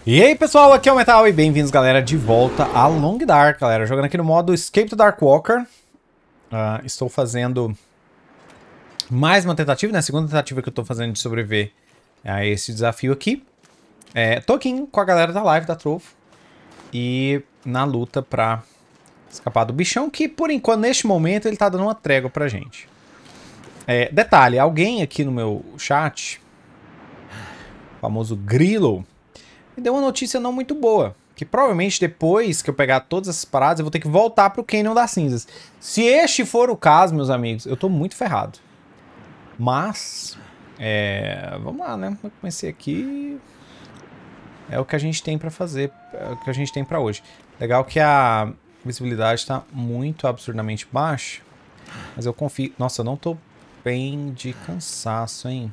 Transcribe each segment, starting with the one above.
E aí pessoal, aqui é o Metal e bem-vindos galera de volta a Long Dark, galera, jogando aqui no modo Escape to Darkwalker. Estou fazendo mais uma tentativa, né, a segunda tentativa que eu estou fazendo de sobreviver a esse desafio aqui. Tô aqui com a galera da live da Trovo e na luta pra escapar do bichão, que por enquanto, neste momento, ele tá dando uma trégua pra gente. Detalhe, alguém aqui no meu chat, o famoso Grilo, me deu uma notícia não muito boa. Que provavelmente depois que eu pegar todas essas paradas, eu vou ter que voltar pro Canyon das Cinzas. Se este for o caso, meus amigos, eu tô muito ferrado. Mas, vamos lá, né? Eu comecei aqui. É o que a gente tem pra fazer, é o que a gente tem pra hoje. Legal que a visibilidade tá muito absurdamente baixa. Mas eu confio... Nossa, eu não tô bem de cansaço, hein?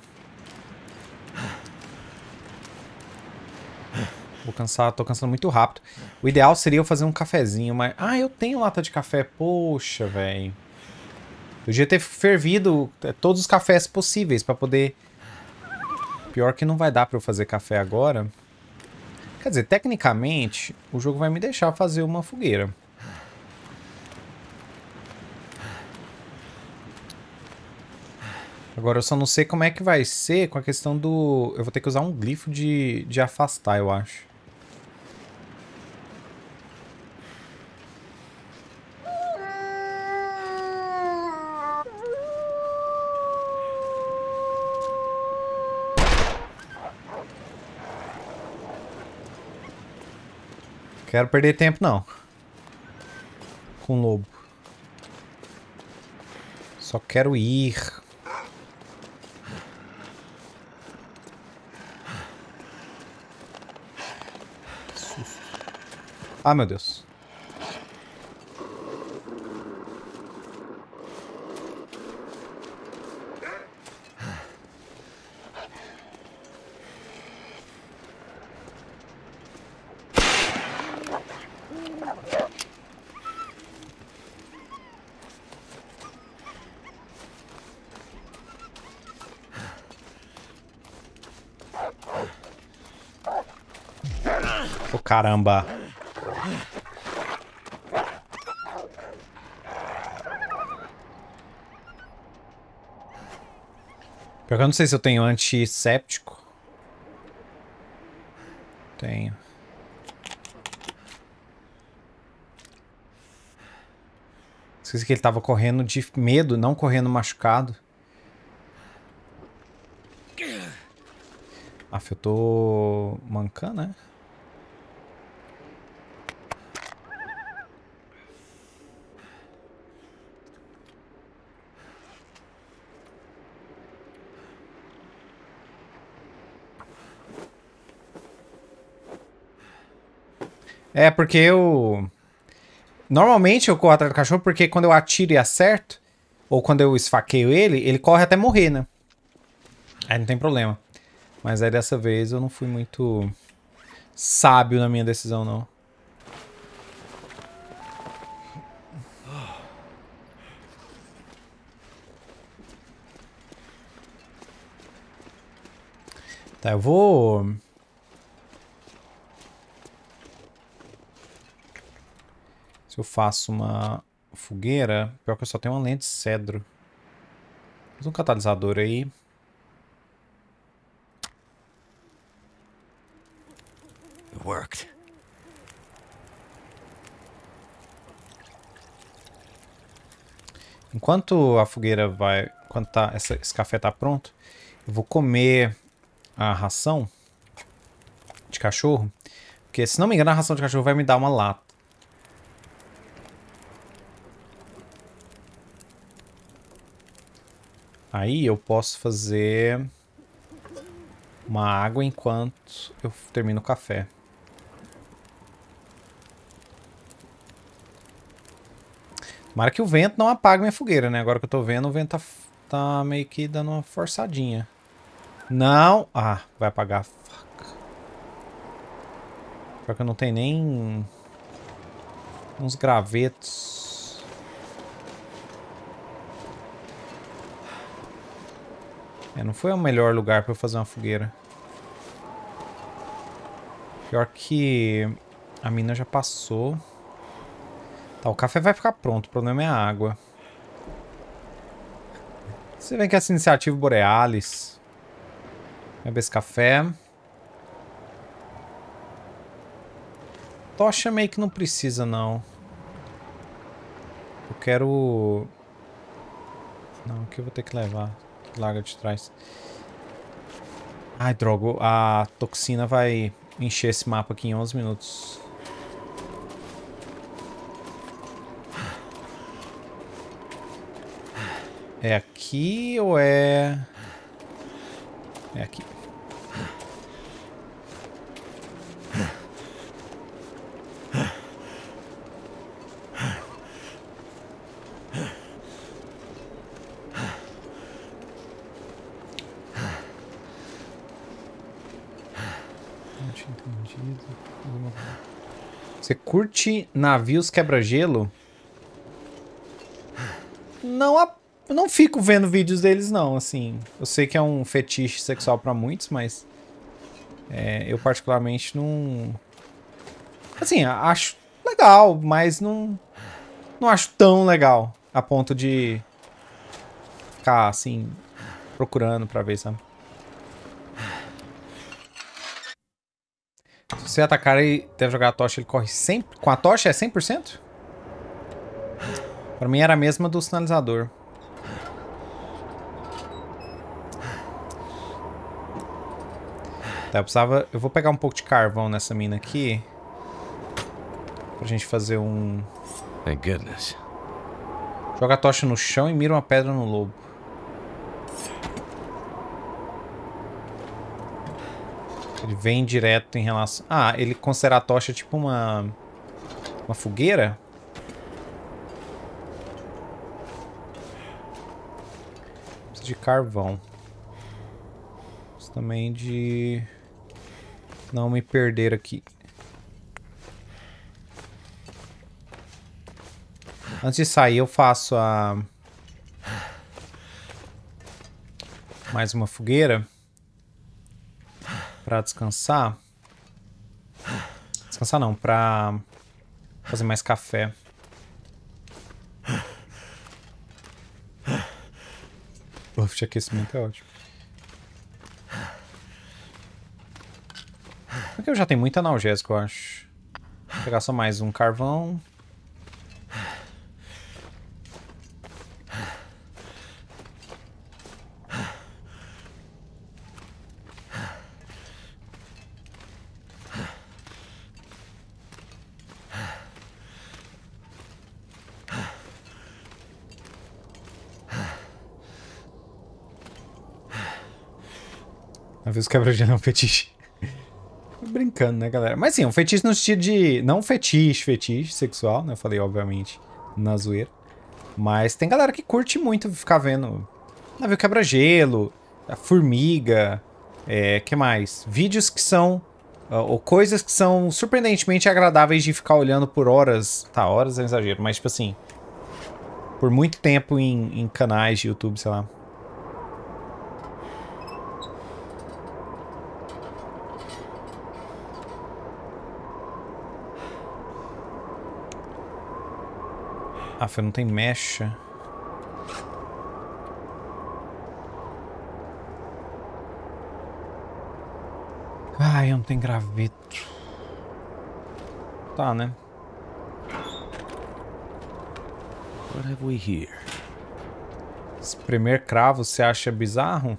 Tô cansando muito rápido. O ideal seria eu fazer um cafezinho, mas... Ah, eu tenho lata de café. Poxa, velho. Eu devia ter fervido todos os cafés possíveis pra poder... Pior que não vai dar pra eu fazer café agora. Quer dizer, tecnicamente, o jogo vai me deixar fazer uma fogueira. Agora eu só não sei como é que vai ser com a questão do... Eu vou ter que usar um glifo de afastar, eu acho. Quero perder tempo, não. Com o lobo. Só quero ir. Que susto. Ah, meu Deus. Ô, caramba. Pior que eu não sei se eu tenho antisséptico. Tenho. Esqueci que ele tava correndo de medo, não correndo machucado. Aff, eu tô mancando, né? É, porque eu... Normalmente eu corro atrás do cachorro porque quando eu atiro e acerto, ou quando eu esfaqueio ele, ele corre até morrer, né? Aí não tem problema. Mas aí dessa vez eu não fui muito sábio na minha decisão, não. Tá, eu vou... Se eu faço uma fogueira... Pior que eu só tenho uma lente de cedro. Faz um catalisador aí. It worked. Enquanto a fogueira vai... Enquanto esse café tá pronto, eu vou comer a ração de cachorro. Porque, se não me engano, a ração de cachorro vai me dar uma lata. Aí eu posso fazer uma água enquanto eu termino o café. Tomara que o vento não apague minha fogueira, né? Agora que eu tô vendo, o vento tá meio que dando uma forçadinha. Não! Ah, vai apagar. Fuck. Pior que eu não tenho nem... uns gravetos. Não foi o melhor lugar pra eu fazer uma fogueira. Pior que a mina já passou. Tá, o café vai ficar pronto. O problema é a água. Você vê que essa iniciativa Borealis. Bebe esse café. Tocha meio que não precisa, não. Eu quero... Não, aqui eu vou ter que levar. Larga de trás. Ai, droga. A toxina vai encher esse mapa aqui em 11 minutos. É aqui ou é... É aqui. Você curte navios quebra-gelo? Não fico vendo vídeos deles, não, assim. Eu sei que é um fetiche sexual pra muitos, mas... eu particularmente não... Assim, acho legal, mas não acho tão legal a ponto de ficar, assim, procurando pra ver, sabe? Se você atacar e deve jogar a tocha, ele corre sempre... Com a tocha é 100%? Pra mim era a mesma do sinalizador. Tá, eu vou pegar um pouco de carvão nessa mina aqui. Pra gente fazer um... Thank goodness. Joga a tocha no chão e mira uma pedra no lobo. Ele vem direto em relação... Ah, ele considera a tocha tipo uma fogueira? Preciso de carvão. Preciso também de... Não me perder aqui. Antes de sair eu faço a... Mais uma fogueira. Pra descansar. Descansar não, pra fazer mais café. Buff de aquecimento é ótimo. Aqui eu já tenho muito analgésico, eu acho. Vou pegar só mais um carvão. Navios quebra-gelo é um fetiche. Brincando, né, galera? Mas sim, um fetiche no sentido de... Não fetiche sexual, né? Eu falei, obviamente, na zoeira. Mas tem galera que curte muito ficar vendo navio quebra-gelo, a formiga, que mais? Vídeos que são... ou coisas que são surpreendentemente agradáveis de ficar olhando por horas. Tá, horas é exagero, mas tipo assim... Por muito tempo em canais de YouTube, sei lá. Ah, não tem mecha. Ai, não tem graveto. Tá, né? What have we here? Espremer cravo, você acha bizarro?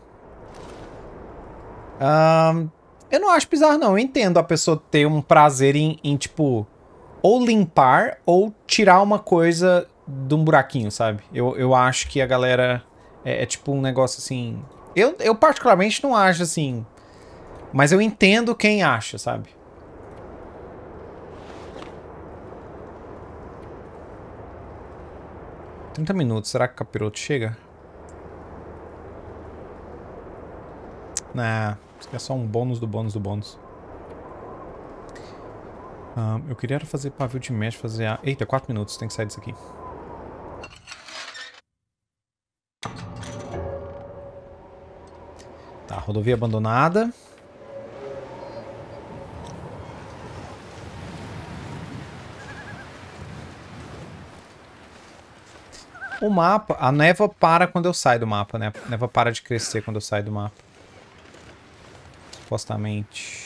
Eu não acho bizarro, não. Eu entendo a pessoa ter um prazer em tipo... Ou limpar, ou tirar uma coisa de um buraquinho, sabe? Eu acho que a galera... É tipo um negócio assim... Eu particularmente não acho assim... Mas eu entendo quem acha, sabe? $30 minutos. Será que o capiroto chega? Nah, isso aqui é só um bônus do bônus do bônus. Eu queria fazer pavio de mesh, fazer a... Eita, 4 minutos, tem que sair disso aqui. Tá, rodovia abandonada. O mapa, a névoa para quando eu saio do mapa, né? A névoa para de crescer quando eu saio do mapa. Supostamente.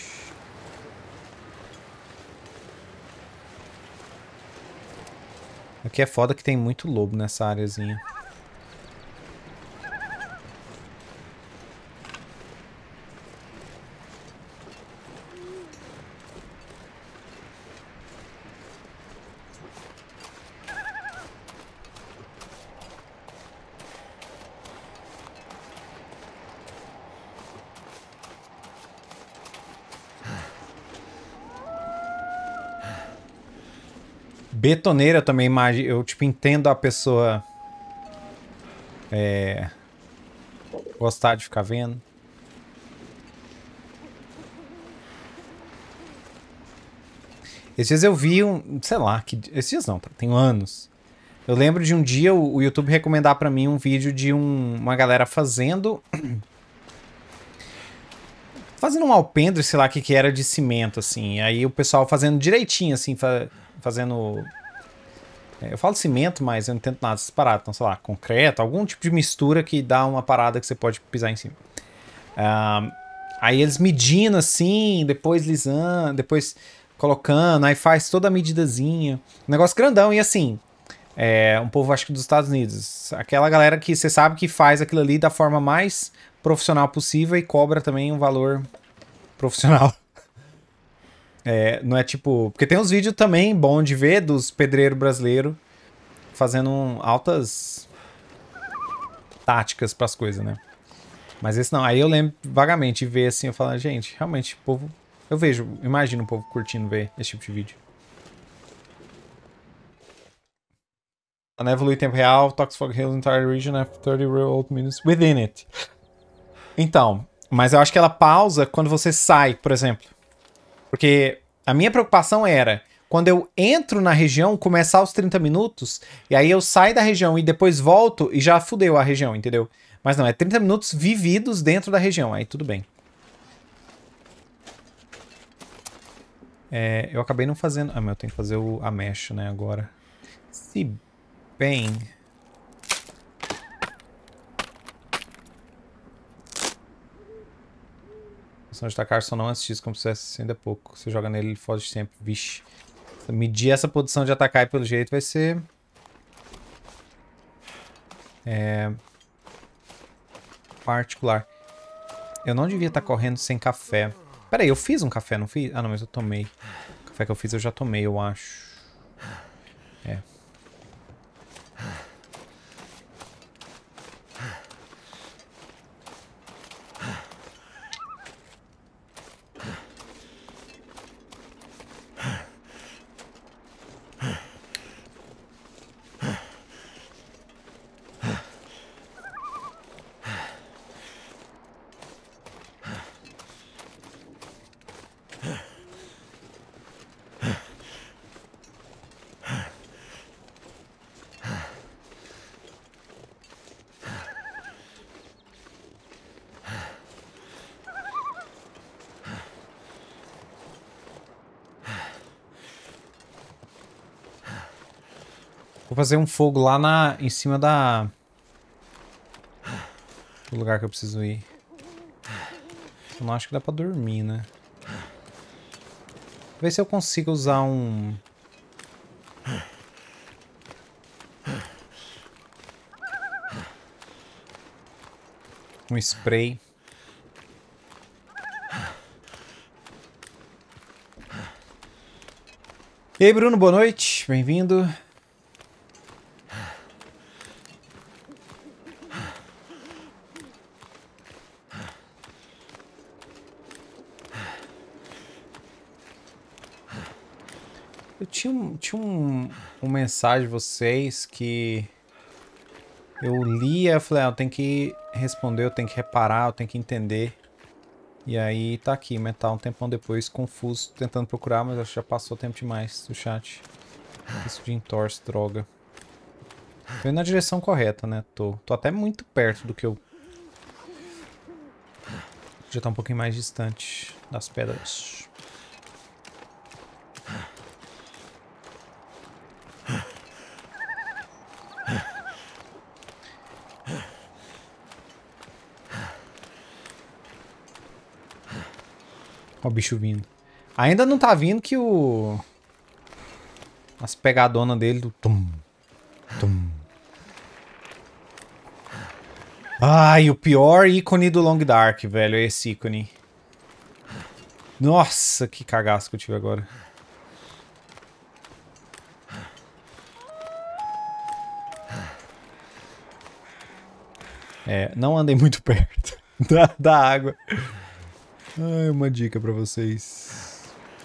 Aqui é foda que tem muito lobo nessa áreazinha. Betoneira também, imagino. Eu, tipo, entendo a pessoa gostar de ficar vendo. Esses dias eu vi um... Sei lá, esses dias não, tá? Tem anos. Eu lembro de um dia o YouTube recomendar pra mim um vídeo de uma galera fazendo... Fazendo um alpendre, sei lá o que era, de cimento, assim. Aí o pessoal fazendo direitinho, assim, fazendo... eu falo cimento, mas eu não entendo nada dessas paradas. Então, sei lá, concreto, algum tipo de mistura que dá uma parada que você pode pisar em cima. Aí eles medindo assim, depois lisando, depois colocando, aí faz toda a medidazinha. Um negócio grandão, e assim, um povo, acho que dos Estados Unidos. Aquela galera que você sabe que faz aquilo ali da forma mais profissional possível e cobra também um valor profissional. Não é tipo... Porque tem uns vídeos também bom de ver dos pedreiros brasileiros fazendo altas táticas pras coisas, né? Mas esse não. Aí eu lembro vagamente de ver assim, eu falo, gente, realmente, o povo... Eu vejo, imagino o povo curtindo ver esse tipo de vídeo. A névoa em tempo real, Toxfog Hills entire region after 30 real minutes within it. Então, mas eu acho que ela pausa quando você sai, por exemplo. Porque a minha preocupação era, quando eu entro na região, começar os 30 minutos, e aí eu saio da região e depois volto e já fudeu a região, entendeu? Mas não, é 30 minutos vividos dentro da região, aí tudo bem. Eu acabei não fazendo... Ah, mas eu tenho que fazer a mesh, né, agora. Se bem... de tacar só não antes como se fosse ainda pouco. Você joga nele, ele foge sempre. Vixe. Medir essa posição de atacar e pelo jeito vai ser... particular. Eu não devia estar correndo sem café. Pera aí, eu fiz um café, não fiz? Ah, não, mas eu tomei. O café que eu fiz eu já tomei, eu acho. Vou fazer um fogo lá em cima do lugar que eu preciso ir. Eu não acho que dá pra dormir, né? Vou ver se eu consigo usar um spray. E aí, Bruno, boa noite. Bem-vindo. Eu tinha uma mensagem de vocês que eu lia, eu falei, eu tenho que responder, eu tenho que reparar, eu tenho que entender. E aí tá aqui, metal um tempão depois, confuso, tentando procurar, mas acho que já passou tempo demais do chat. Isso de entorse, droga. Tô indo na direção correta, né? Tô até muito perto do que eu... Já tá um pouquinho mais distante das pedras. Ó o bicho vindo. Ainda não tá vindo que o... As pegadonas dele do... Tum, tum. Ai, o pior ícone do Long Dark, velho, é esse ícone. Nossa, que cagaço que eu tive agora. É, não andem muito perto da água. Ai, uma dica pra vocês.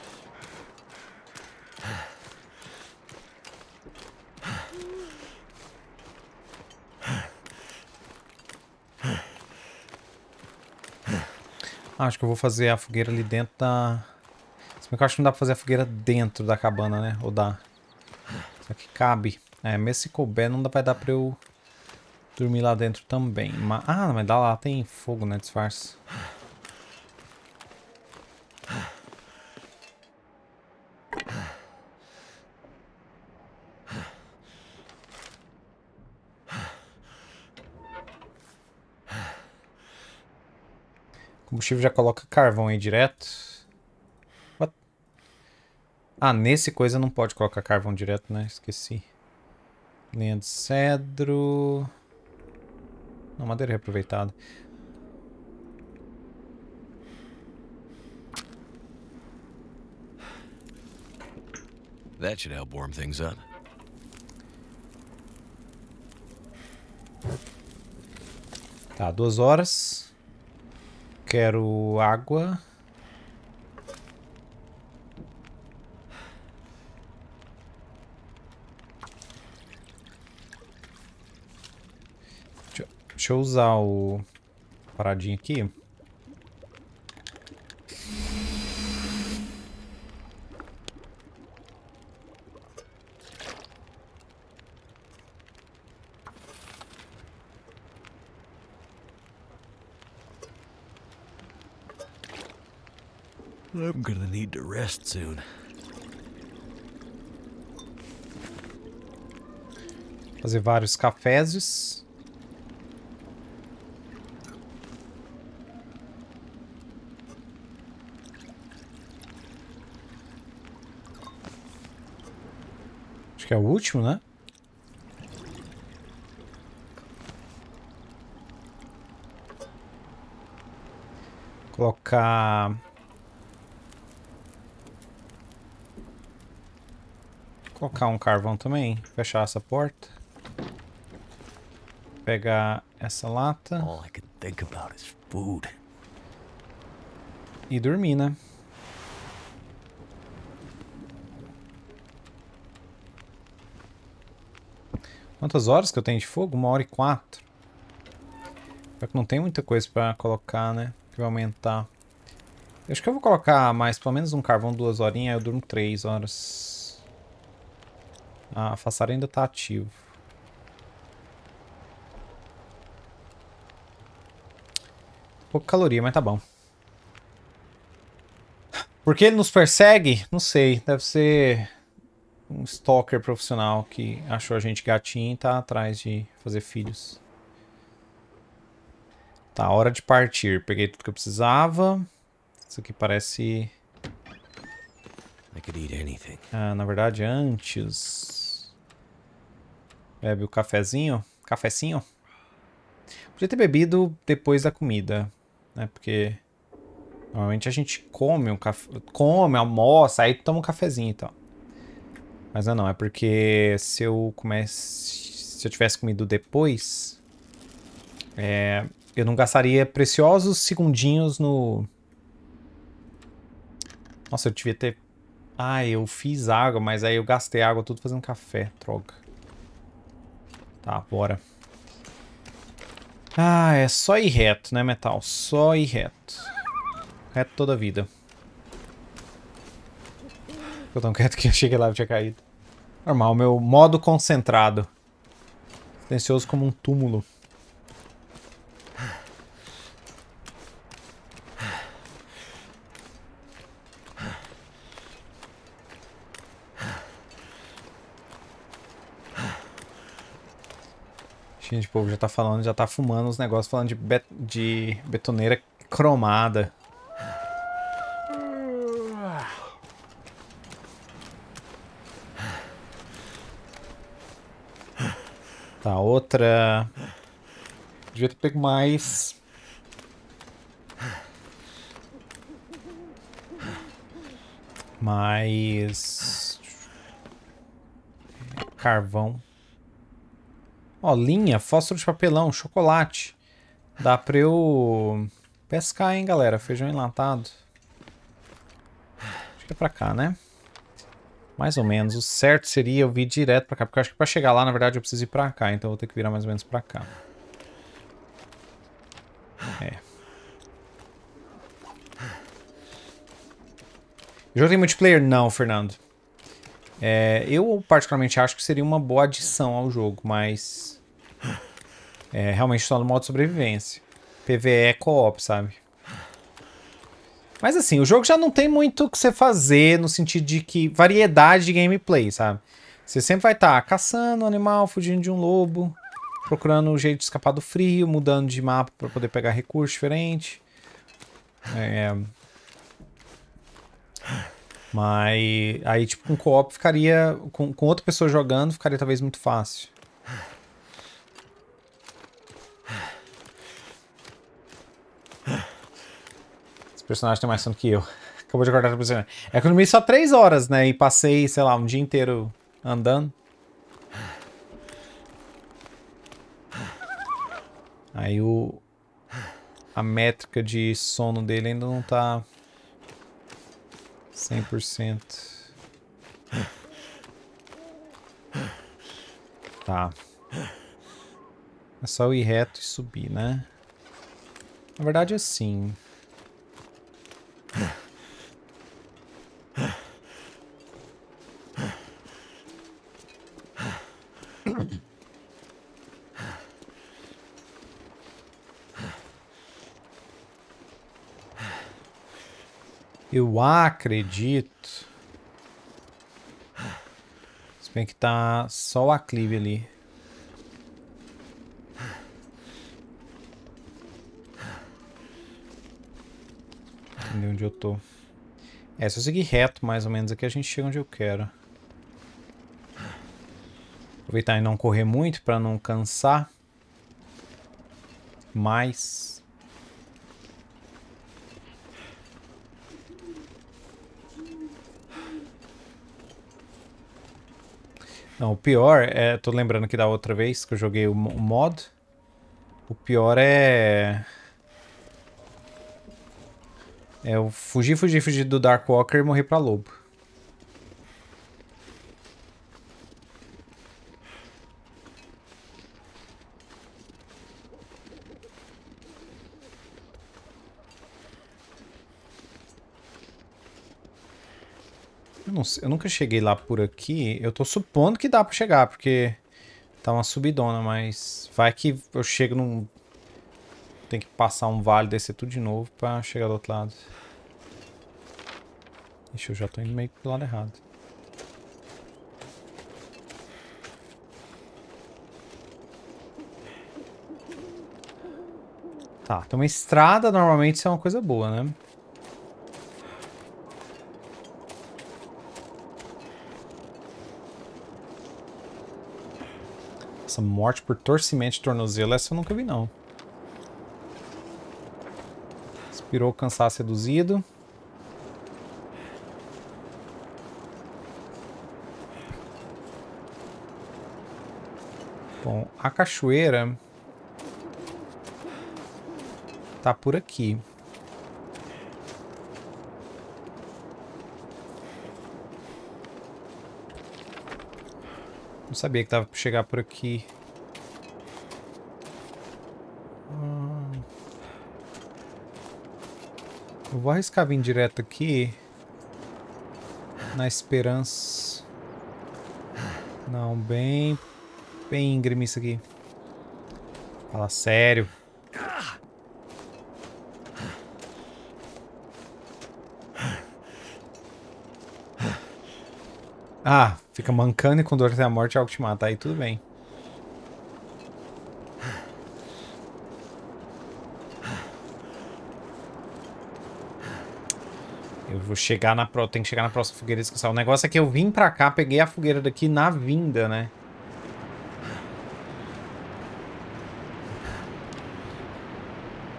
Acho que eu vou fazer a fogueira ali dentro da... Se bem que eu acho que não dá pra fazer a fogueira dentro da cabana, né? Ou dá? Só que cabe. É, mesmo se couber, não vai dar pra eu dormir lá dentro também. Mas dá lá, tem fogo, né? Disfarce. O combustível já coloca carvão aí direto. What? Ah, nesse coisa não pode colocar carvão direto, né? Esqueci. Linha de cedro. Não, madeira reaproveitada. That should help warm things up. Tá, 2 horas. Quero água. Deixa eu usar o paradinho aqui. I'm gonna need to rest soon. Fazer vários cafés. Acho que é o último, né? Colocar um carvão também. Fechar essa porta. Pegar essa lata. All I could think about is food. E dormir, né? Quantas horas que eu tenho de fogo? 1h04. Só que não tem muita coisa pra colocar, né? Que vai aumentar. Eu acho que eu vou colocar mais, pelo menos um carvão 2 horinhas. Aí eu durmo 3 horas. Ah, a façara ainda tá ativo. Pouca caloria, mas tá bom. Por que ele nos persegue? Não sei. Deve ser um stalker profissional que achou a gente gatinho e tá atrás de fazer filhos. Tá, hora de partir. Peguei tudo que eu precisava. Isso aqui parece... I could eat anything. Ah, na verdade, antes... Bebe o cafezinho. Cafecinho. Podia ter bebido depois da comida, né? Porque... Normalmente a gente come um café... Come, almoça, aí toma um cafezinho e tal. Mas não, é porque se eu tivesse comido depois... eu não gastaria preciosos segundinhos no... Nossa, eu devia ter... Ah, eu fiz água, mas aí eu gastei água tudo fazendo café. Droga. Tá, bora. Ah, é só ir reto, né, Metal? Só ir reto. Reto toda a vida. Ficou tão quieto que eu cheguei lá e tinha caído. Normal, meu modo concentrado. Silencioso como um túmulo. Gente, o povo já tá falando, já tá fumando os negócios falando de betoneira cromada. Tá, outra... Devia ter pego mais... Carvão. Ó, linha, fósforo de papelão, chocolate. Dá pra eu pescar, hein, galera. Feijão enlatado. Acho que é pra cá, né? Mais ou menos. O certo seria eu vir direto pra cá. Porque eu acho que pra chegar lá, na verdade, eu preciso ir pra cá. Então eu vou ter que virar mais ou menos pra cá. É. O jogo tem multiplayer? Não, Fernando. Eu particularmente acho que seria uma boa adição ao jogo, mas... realmente só no modo sobrevivência. PvE co-op, sabe? Mas assim, o jogo já não tem muito o que você fazer no sentido de que... Variedade de gameplay, sabe? Você sempre vai estar caçando um animal, fugindo de um lobo, procurando um jeito de escapar do frio, mudando de mapa para poder pegar recurso diferente. Mas aí, tipo, com co-op ficaria... Com outra pessoa jogando, ficaria talvez muito fácil. Esse personagem tem mais sono que eu. Acabou de acordar o personagem. É que eu dormi só 3 horas, né? E passei, sei lá, um dia inteiro andando. Aí a métrica de sono dele ainda não tá 100%. Tá. É só eu ir reto e subir, né? Na verdade é assim. Eu acredito. Se bem que tá só o aclive ali. Entendeu onde eu tô? Se eu seguir reto mais ou menos aqui, a gente chega onde eu quero. Aproveitar e não correr muito pra não cansar. Mas... Não, o pior é... Tô lembrando aqui da outra vez que eu joguei o mod. O pior é... eu fugir do Darkwalker e morrer pra lobo. Eu não sei, eu nunca cheguei lá por aqui. Eu tô supondo que dá pra chegar, porque tá uma subidona, mas vai que eu chego num... Tem que passar um vale, descer tudo de novo pra chegar do outro lado. Ixi, eu já tô indo meio pro lado errado. Tá, tem uma estrada, normalmente isso é uma coisa boa, né? Essa morte por torcimento de tornozelo, essa eu nunca vi, não. Expirou o cansaço reduzido. Bom, a cachoeira tá por aqui. Não sabia que dava pra chegar por aqui. Eu vou arriscar vir direto aqui. Na esperança. Não, bem íngreme isso aqui. Fala sério. Ah, fica mancando e com dor até a morte é algo que te mata. Aí tudo bem. Eu vou chegar na... Tem que chegar na próxima fogueira e descansar. O negócio é que eu vim pra cá, peguei a fogueira daqui na vinda, né?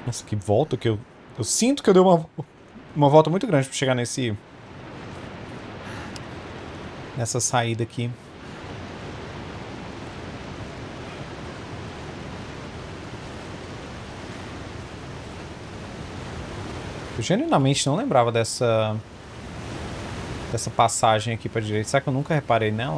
Nossa, que volta que eu... Eu sinto que eu dei uma volta muito grande pra chegar nessa saída aqui. Eu genuinamente não lembrava dessa passagem aqui pra direita. Será que eu nunca reparei nela?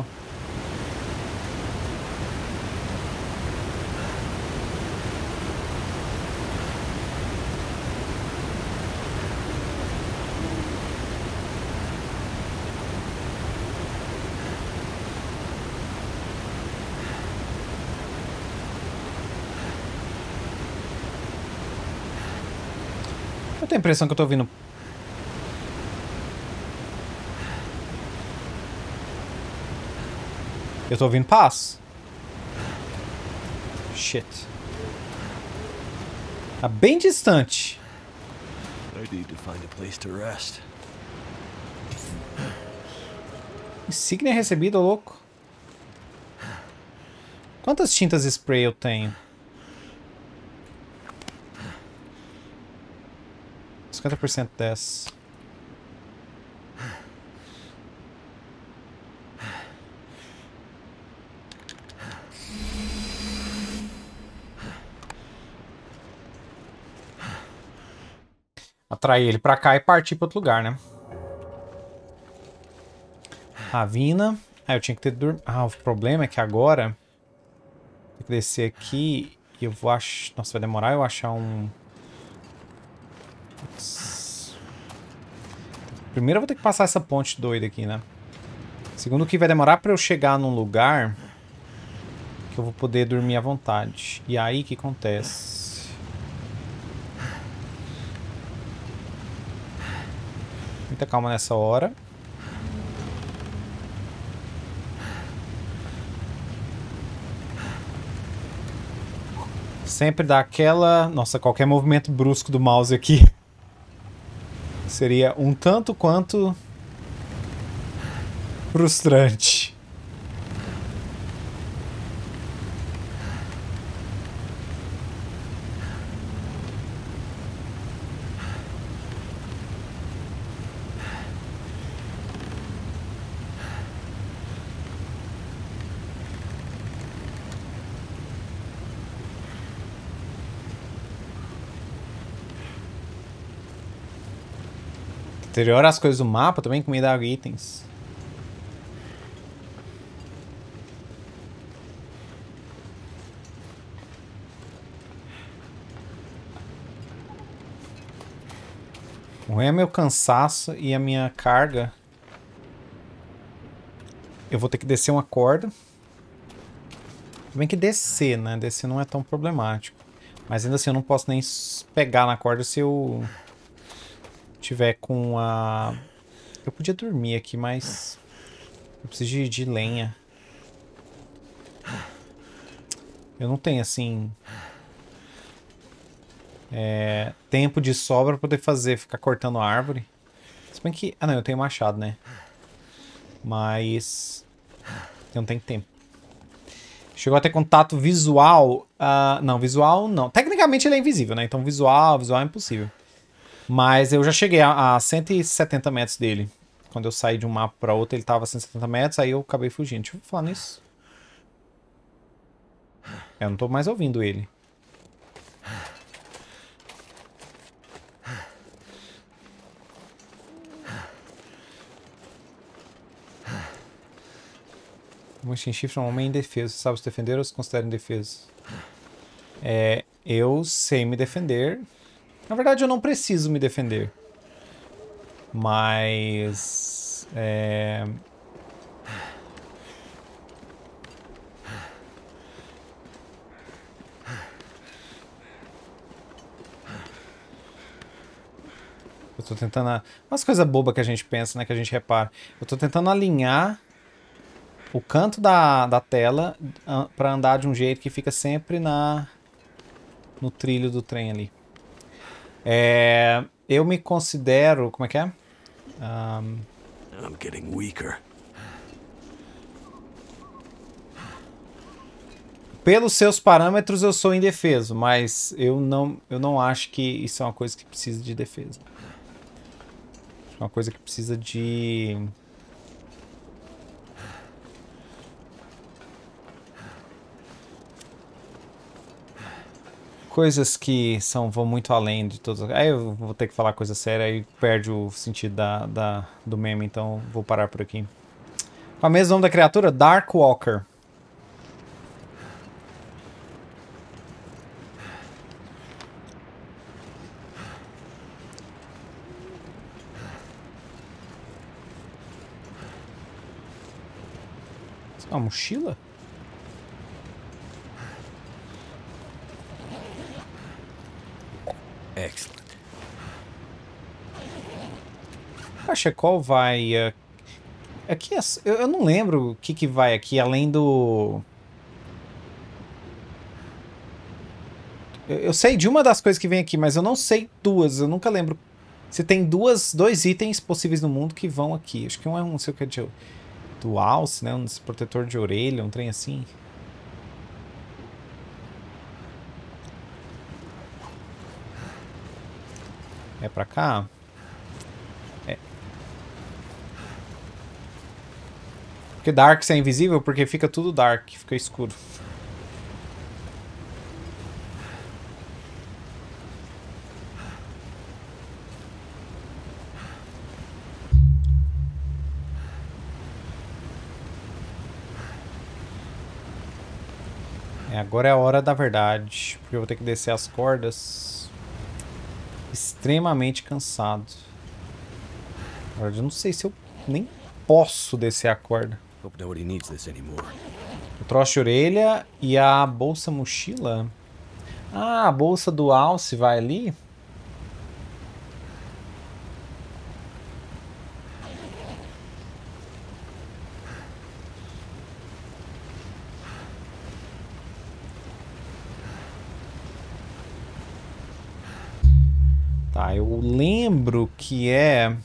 Eu tenho a impressão que eu tô ouvindo... Eu tô ouvindo passos. Shit. Tá bem distante. I need to find a place to rest. Insígnia recebida, louco. Quantas tintas spray eu tenho? 50% dessa. Atrair ele pra cá e partir pra outro lugar, né? Ravina. Ah, eu tinha que ter dormido. Ah, o problema é que agora... Tem que descer aqui e eu vou achar... Nossa, vai demorar eu achar um... Primeiro eu vou ter que passar essa ponte doida aqui, né? Segundo que vai demorar pra eu chegar num lugar que eu vou poder dormir à vontade. E aí, o que acontece? Muita calma nessa hora. Sempre dá aquela... Nossa, qualquer movimento brusco do mouse aqui seria um tanto quanto frustrante. Deteriora as coisas do mapa também, comida, água e itens. O ruim é meu cansaço e a minha carga. Eu vou ter que descer uma corda. Tudo bem que descer, né? Descer não é tão problemático. Mas ainda assim eu não posso nem pegar na corda se eu tiver com a... Eu podia dormir aqui, mas... Eu preciso de lenha. Eu não tenho, assim... tempo de sobra pra poder fazer, ficar cortando árvore. Se bem que... Ah, não, eu tenho machado, né? Mas... Eu não tenho tempo. Chegou a ter contato visual. Não, visual não. Tecnicamente ele é invisível, né? Então visual é impossível. Mas eu já cheguei a 170 metros dele. Quando eu saí de um mapa para outro, ele tava a 170 metros, aí eu acabei fugindo. Deixa eu falar nisso. Eu não tô mais ouvindo ele. O Machine Shift é um homem indefeso. Você sabe se defender ou se considera indefeso? Eu sei me defender. Na verdade, eu não preciso me defender. Mas... Eu tô tentando... Umas coisas bobas que a gente pensa, né? Que a gente repara. Eu tô tentando alinhar o canto da tela pra andar de um jeito que fica sempre no trilho do trem ali. Eu me considero... Como é que é? I'm getting weaker. Pelos seus parâmetros, eu sou indefeso, mas eu não acho que isso é uma coisa que precisa de defesa. É uma coisa que precisa de... coisas que vão muito além de todas. Aí eu vou ter que falar coisa séria e perde o sentido do meme, então vou parar por aqui. Qual é o mesmo nome da criatura? Darkwalker. Isso é uma mochila? Excellent. A Shekol vai... aqui, eu não lembro o que vai aqui, além do... Eu sei de uma das coisas que vem aqui, mas eu não sei duas. Eu nunca lembro se tem dois itens possíveis no mundo que vão aqui. Acho que um é não sei o que é do alce, né? Um protetor de orelha, um trem assim. É pra cá? É. Porque Dark é invisível? Porque fica tudo Dark, fica escuro. Agora é a hora da verdade, porque eu vou ter que descer as cordas. Extremamente cansado. Agora eu não sei se eu nem posso descer a corda. Hope nobody needs this anymore. O troço de orelha e a bolsa mochila. Ah, a bolsa do alce vai ali? Tá, eu lembro que é...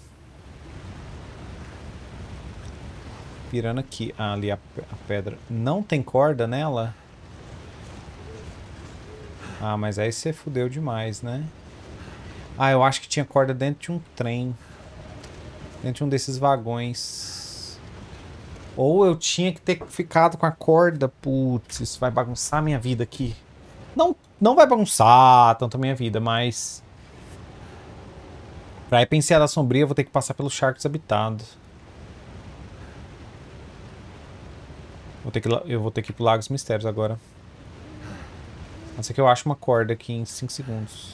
Virando aqui. Ah, ali a pedra. Não tem corda nela? Ah, mas aí você fudeu demais, né? Ah, eu acho que tinha corda dentro de um trem. Dentro de um desses vagões. Ou eu tinha que ter ficado com a corda. Putz, isso vai bagunçar a minha vida aqui. Não vai bagunçar tanto a minha vida, mas... Pra ir pra Enseada Sombria, eu vou ter que passar pelo Charco Desabitado. Eu vou ter que ir pro Lagos Mistérios agora. Não sei que eu acho uma corda aqui em 5 segundos.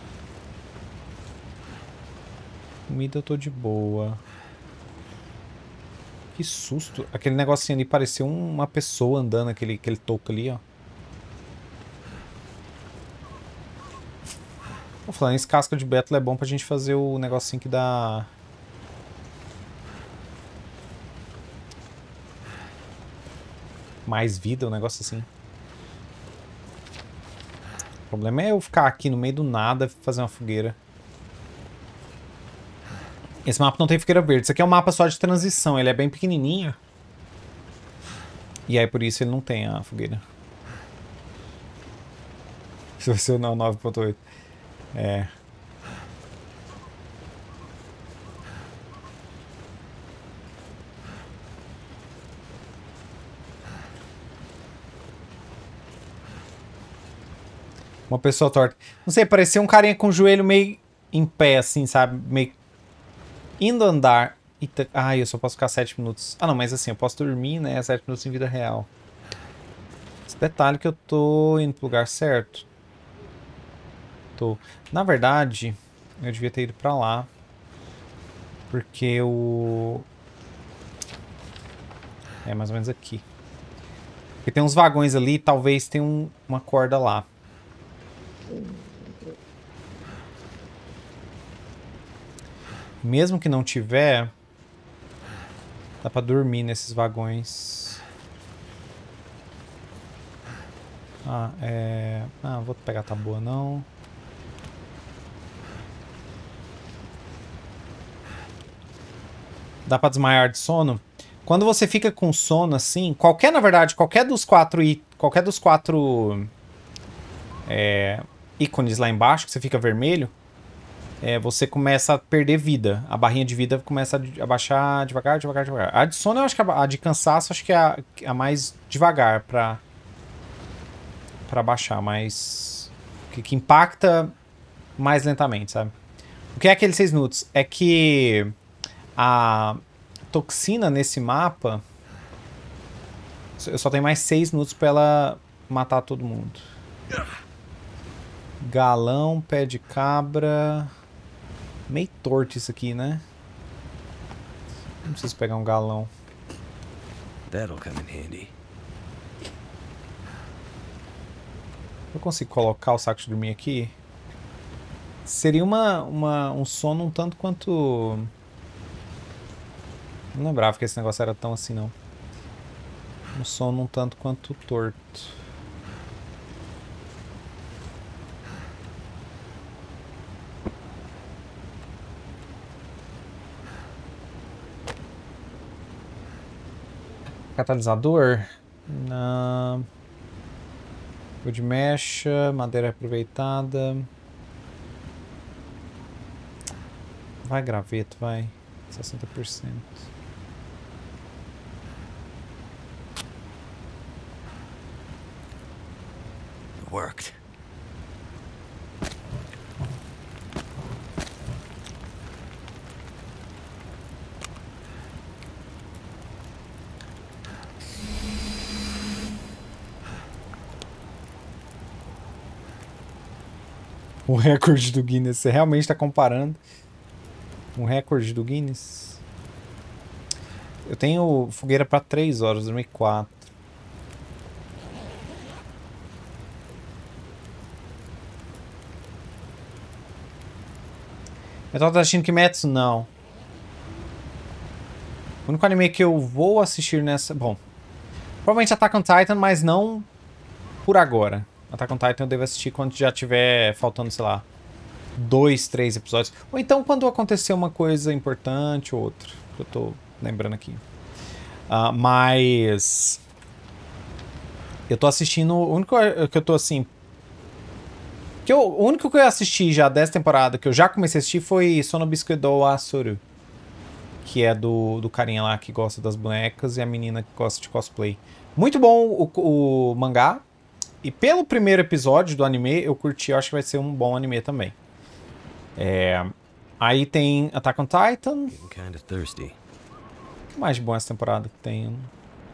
Comida eu tô de boa. Que susto. Aquele negocinho ali pareceu uma pessoa andando, aquele toco ali, ó. Tô falando, esse casca de Battle é bom pra gente fazer o negocinho que dá... mais vida, um negócio assim. O problema é eu ficar aqui no meio do nada e fazer uma fogueira. Esse mapa não tem fogueira verde. Isso aqui é um mapa só de transição. Ele é bem pequenininho. E aí por isso ele não tem a fogueira. Isso vai ser o 9.8. É... Uma pessoa torta. Não sei, parecia um carinha com o joelho meio em pé, assim, sabe? Meio indo andar. Ai, eu só posso ficar 7 minutos. Ah, não, mas assim, eu posso dormir, né? 7 minutos em vida real. Esse detalhe que eu tô indo pro lugar certo. Tô. Na verdade, eu devia ter ido pra lá. Porque o... É mais ou menos aqui. Porque tem uns vagões ali, talvez tenha uma corda lá. Mesmo que não tiver, dá pra dormir nesses vagões. Ah, não vou pegar a taboa não. Dá pra desmaiar de sono? Quando você fica com sono assim, na verdade, qualquer dos quatro qualquer dos 4 ícones lá embaixo, que você fica vermelho, você começa a perder vida. A barrinha de vida começa a baixar devagar, devagar, devagar. A de sono, eu acho que a de cansaço, acho que é a mais devagar pra baixar, mas que impacta mais lentamente, sabe? O que é aqueles 6 minutos? É que a toxina nesse mapa, eu só tenho mais 6 minutos pra ela matar todo mundo. Galão, pé de cabra. Meio torto isso aqui, né? Não preciso pegar um galão. That'll come in handy. Eu consigo colocar o saco de dormir aqui? Seria um sono um tanto quanto... Não lembrava que esse negócio era tão assim, não. Um sono um tanto quanto torto. Catalisador? Não. Wood mecha, madeira aproveitada. Vai graveto, vai. 60%. It worked. O recorde do Guinness. Você realmente está comparando um recorde do Guinness? Eu tenho fogueira para 3 horas, dormi 4. Eu tava assistindo Kimetsu? Não. O único anime que eu vou assistir nessa... Bom, provavelmente Attack on Titan, mas não por agora. Attack on Titan eu devo assistir quando já tiver faltando, sei lá, 2, 3 episódios. Ou então quando acontecer uma coisa importante ou outra. Que eu tô lembrando aqui. Mas... eu tô assistindo... O único que eu tô assim... o único que eu assisti já dessa temporada, que eu já comecei a assistir, foi Sonobisuke do Asuru. Que é do carinha lá que gosta das bonecas e a menina que gosta de cosplay. Muito bom o mangá. E pelo primeiro episódio do anime, eu curti. Eu acho que vai ser um bom anime também. Aí tem Attack on Titan. Getting kinda thirsty. O que mais de bom essa temporada que tem? Eu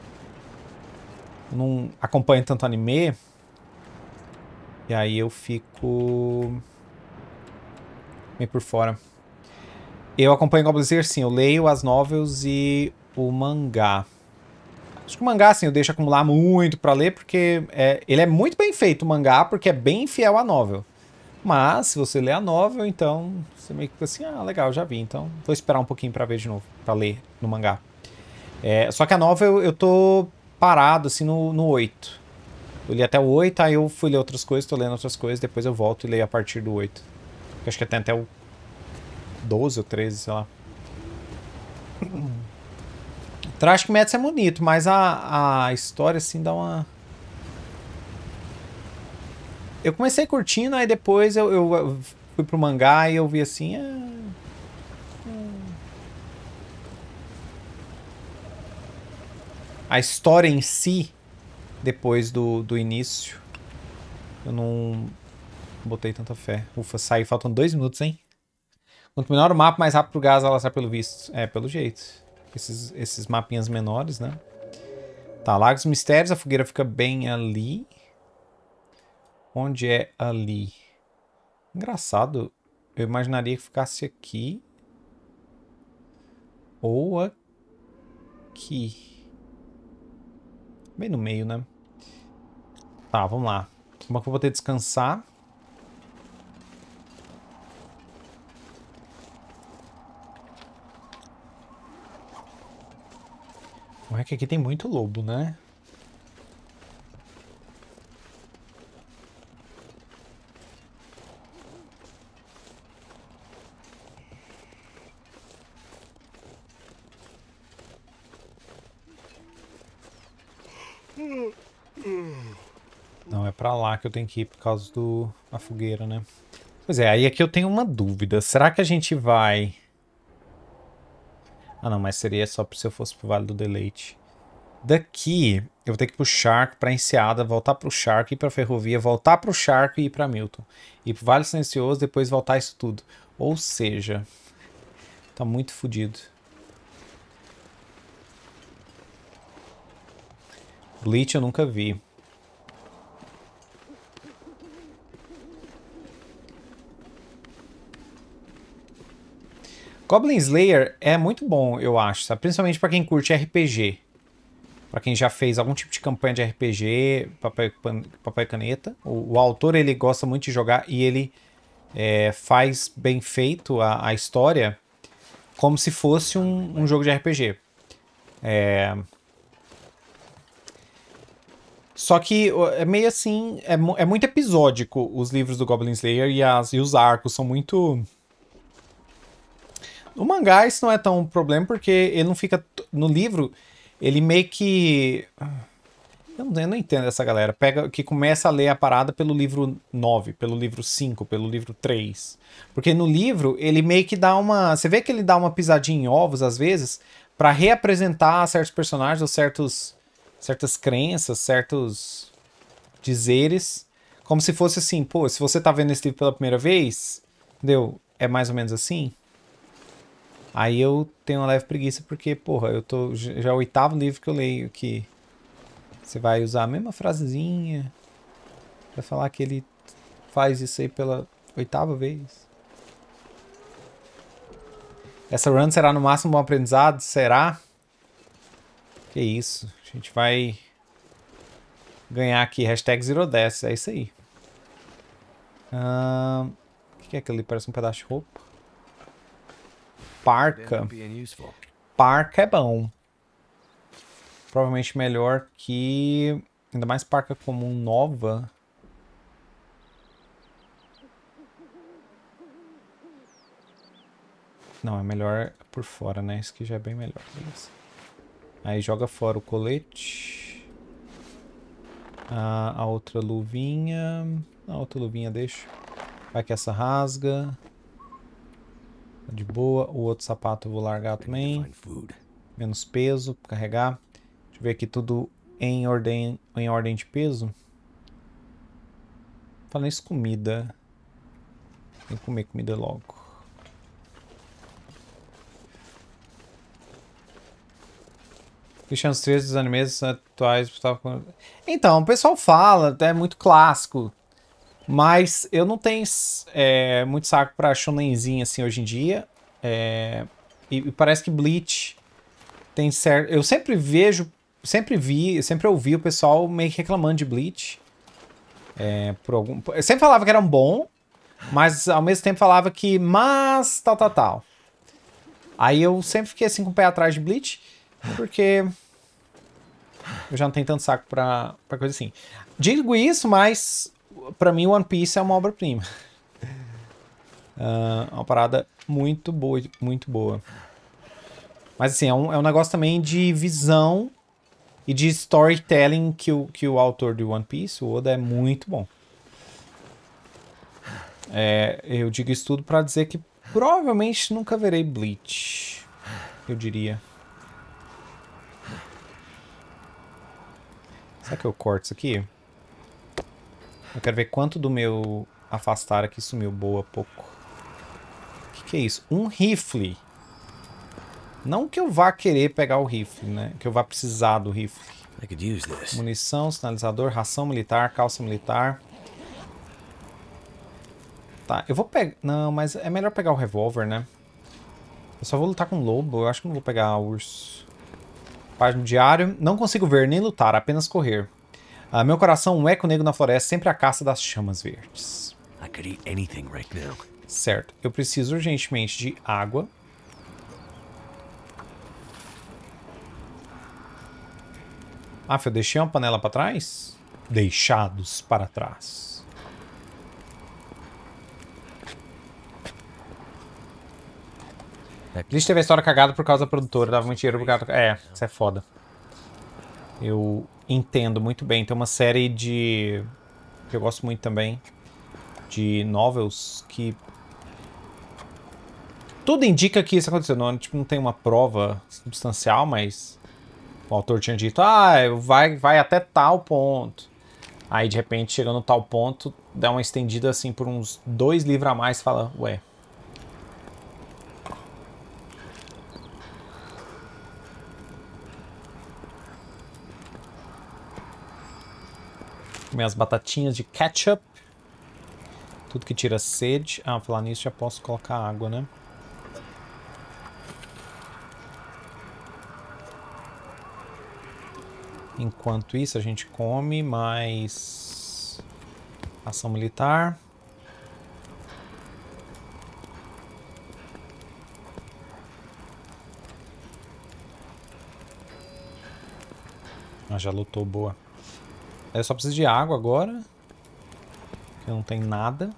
não acompanho tanto anime. E aí eu fico meio por fora. Eu acompanho Goblin Slayer, sim. Eu leio as novels e o mangá. Acho que o mangá, assim, eu deixo acumular muito pra ler, porque ele é muito bem feito, o mangá, porque é bem fiel à novel. Mas, se você lê a novel, então, você meio que fica assim, ah, legal, já vi. Então, vou esperar um pouquinho pra ver de novo, pra ler no mangá. Só que a novel, eu tô parado, assim, no 8. Eu li até o 8, aí eu fui ler outras coisas, tô lendo outras coisas, depois eu volto e leio a partir do 8. Acho que tem até o 12 ou 13, sei lá. Trash que Mets é bonito, mas a história assim dá uma... Eu comecei curtindo, aí depois eu fui pro mangá e eu vi assim... A história em si, depois do início, eu não botei tanta fé. Ufa, saí, faltam 2 minutos, hein? Quanto menor o mapa, mais rápido o gás ela sai pelo visto. Pelo jeito. Esses mapinhas menores, né? Tá, Lagos Mistérios, a fogueira fica bem ali. Onde é ali? Engraçado. Eu imaginaria que ficasse aqui. Ou aqui. Bem no meio, né? Tá, vamos lá. Como é que eu vou ter que descansar? É que aqui tem muito lobo, né? pra lá que eu tenho que ir por causa da fogueira, né? Pois é, aí aqui eu tenho uma dúvida. Será que a gente vai... Ah, não, mas seria só se eu fosse pro Vale do Deleite. Daqui, eu vou ter que ir pro Charco, pra Enseada, voltar pro Charco, ir pra Ferrovia, voltar pro Charco e ir pra Milton. Ir pro Vale Silencioso, depois voltar isso tudo. Ou seja, tá muito fodido. Bleach eu nunca vi. Goblin Slayer é muito bom, eu acho, sabe? Principalmente pra quem curte RPG. Pra quem já fez algum tipo de campanha de RPG, papel e caneta. O autor, ele gosta muito de jogar e ele faz bem feito a história como se fosse um jogo de RPG. Só que é meio assim, é muito episódico os livros do Goblin Slayer e os arcos são muito... No mangá isso não é tão um problema porque ele não fica... No livro, ele meio que... Eu não entendo essa galera. Que começa a ler a parada pelo livro 9, pelo livro 5, pelo livro 3. Porque no livro, ele meio que dá uma... Você vê que ele dá uma pisadinha em ovos, às vezes, pra reapresentar certos personagens ou certas crenças, certos dizeres. Como se fosse assim, pô, se você tá vendo esse livro pela primeira vez, entendeu? É mais ou menos assim. Aí eu tenho uma leve preguiça porque, porra, eu tô... Já é o 8º livro que eu leio que... Você vai usar a mesma frasezinha pra falar que ele faz isso aí pela 8ª vez. Essa run será no máximo um aprendizado? Será? Que isso. A gente vai ganhar aqui. Hashtag #010. É isso aí. O que é aquilo ali? Parece um pedaço de roupa. Parca. Parca é bom. Provavelmente melhor que... Ainda mais parca comum nova. Não, é melhor por fora, né? Isso aqui já é bem melhor. Beleza. Aí joga fora o colete. A outra luvinha... A outra luvinha deixa. Vai que essa rasga. Tá de boa. O outro sapato eu vou largar também. Menos peso pra carregar. Deixa eu ver aqui tudo em ordem de peso. Falando isso, comida. Tem que comer comida logo. Deixando os três dos animes atuais. Então, o pessoal fala, é muito clássico. Mas eu não tenho muito saco pra shonenzinho assim hoje em dia. E parece que Bleach tem certo... Eu sempre vejo... sempre ouvi o pessoal meio que reclamando de Bleach. Eu sempre falava que era um bom, mas ao mesmo tempo falava que... Mas... tal. Aí eu sempre fiquei assim com o pé atrás de Bleach, porque... eu já não tenho tanto saco pra coisa assim. Digo isso, mas... pra mim One Piece é uma obra-prima. Uma parada muito boa, muito boa. Mas assim, é um negócio também de visão... e de storytelling que o autor de One Piece, o Oda, é muito bom. Eu digo isso tudo pra dizer que provavelmente nunca verei Bleach. Eu diria. Será que eu corto isso aqui? Eu quero ver quanto do meu afastar aqui sumiu. Boa, pouco. O que é isso? Um rifle. Não que eu vá querer pegar o rifle, né? Que eu vá precisar do rifle. Munição, sinalizador, ração militar, calça militar. Tá, eu vou pegar... Não, mas é melhor pegar o revólver, né? Eu só vou lutar com o lobo. Eu acho que não vou pegar o urso. Página do diário. Não consigo ver nem lutar, apenas correr. Meu coração, um eco negro na floresta, sempre a caça das chamas verdes. Certo. Eu preciso urgentemente de água. Eu deixei uma panela para trás? Deixados para trás. Bleach teve a história cagada por causa da produtora. Dava muito dinheiro pro cara. Isso é foda. Eu entendo muito bem. Tem uma série de Eu gosto muito também de novels que... Tudo indica que isso aconteceu. Não, tipo, não tem uma prova substancial, mas... O autor tinha dito, vai até tal ponto. Aí, de repente, chegando no tal ponto, dá uma estendida, assim, por uns 2 livros a mais e fala, ué... Minhas batatinhas de ketchup. Tudo que tira sede. Ah, falar nisso, já posso colocar água, né? Enquanto isso, a gente come mais ação militar. Ah, já lutou, boa. Eu só preciso de água agora. Que não tem nada.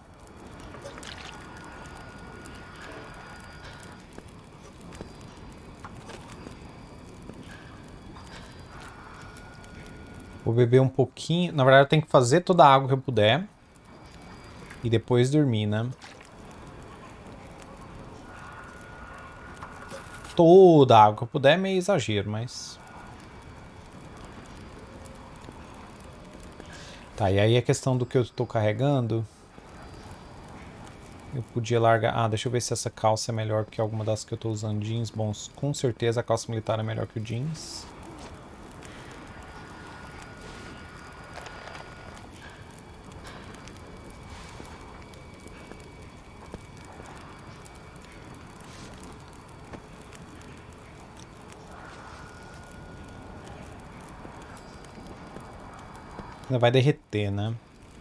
Vou beber um pouquinho. Na verdade, eu tenho que fazer toda a água que eu puder. E depois dormir, né? Toda a água que eu puder é meio exagero, mas... Tá, e aí a questão do que eu estou carregando... Eu podia largar... Ah, deixa eu ver se essa calça é melhor que alguma das que eu estou usando. Jeans, bons. Com certeza a calça militar é melhor que o jeans. Ainda vai derreter, né?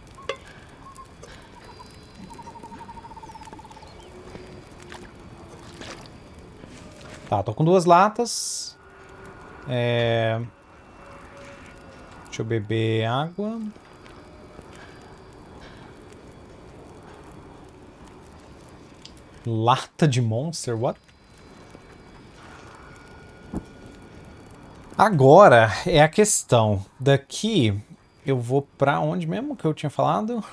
Tá, tô com 2 latas. Deixa eu beber água. Lata de Monster, what? Agora é a questão. Daqui eu vou pra onde mesmo que eu tinha falado?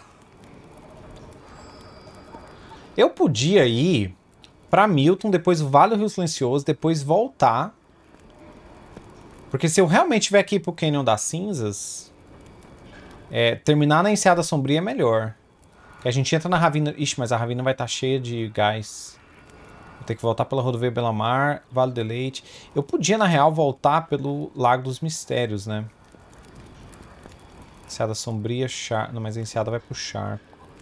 Eu podia ir pra Milton, depois o Vale do Rio Silencioso, depois voltar. Porque se eu realmente tiver aqui pro Canyon das Cinzas, terminar na Enseada Sombria é melhor. Porque a gente entra na ravina... Ixi, mas a ravina vai estar cheia de gás. Vou ter que voltar pela rodovia Belamar, Vale do Leite. Eu podia, na real, voltar pelo Lago dos Mistérios, né? Enseada Sombria, charco. Não, mas a enseada vai pro charco.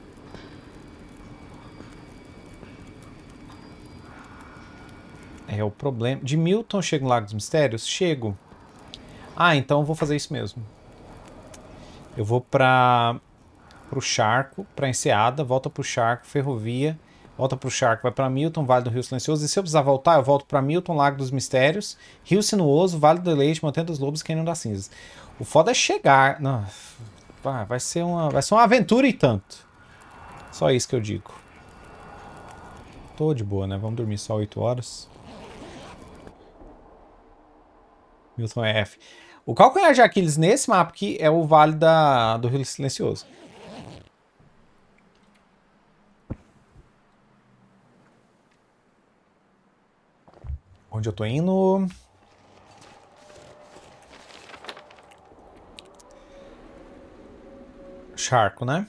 É o problema. De Milton eu chego no Lago dos Mistérios? Chego. Ah, então eu vou fazer isso mesmo. Eu vou pro charco, pra enseada, volta pro charco, ferrovia, volta pro charco, vai pra Milton, Vale do Rio Silencioso. E se eu precisar voltar, eu volto pra Milton, Lago dos Mistérios, Rio Sinuoso, Vale do Leite, Montanha dos Lobos, Canyon das Cinzas. O foda é chegar. Não, vai ser uma aventura e tanto. Só isso que eu digo. Tô de boa, né? Vamos dormir só 8 horas. Milton é F. O calcanhar de Aquiles nesse mapa aqui é o Vale do Rio Silencioso. Onde eu tô indo? Charco, né?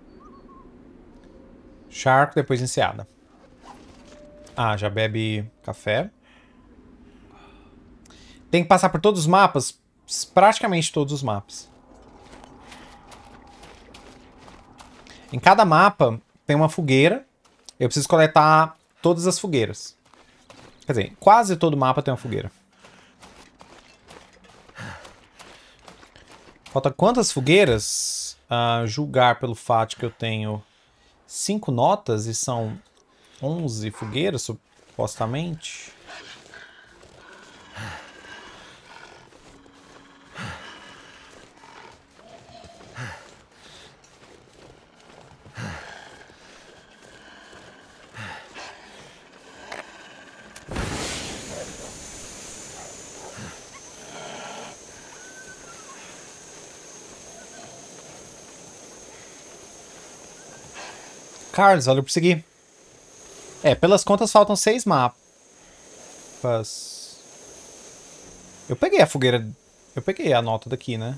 Charco, depois enseada. Ah, já bebe café. Tem que passar por todos os mapas? Praticamente todos os mapas. Em cada mapa tem uma fogueira. Eu preciso coletar todas as fogueiras. Quer dizer, quase todo mapa tem uma fogueira. Falta quantas fogueiras? Julgar pelo fato que eu tenho 5 notas e são 11 fogueiras, supostamente. Carlos, valeu por seguir. É, pelas contas faltam 6 mapas. Eu peguei a fogueira. Eu peguei a nota daqui, né?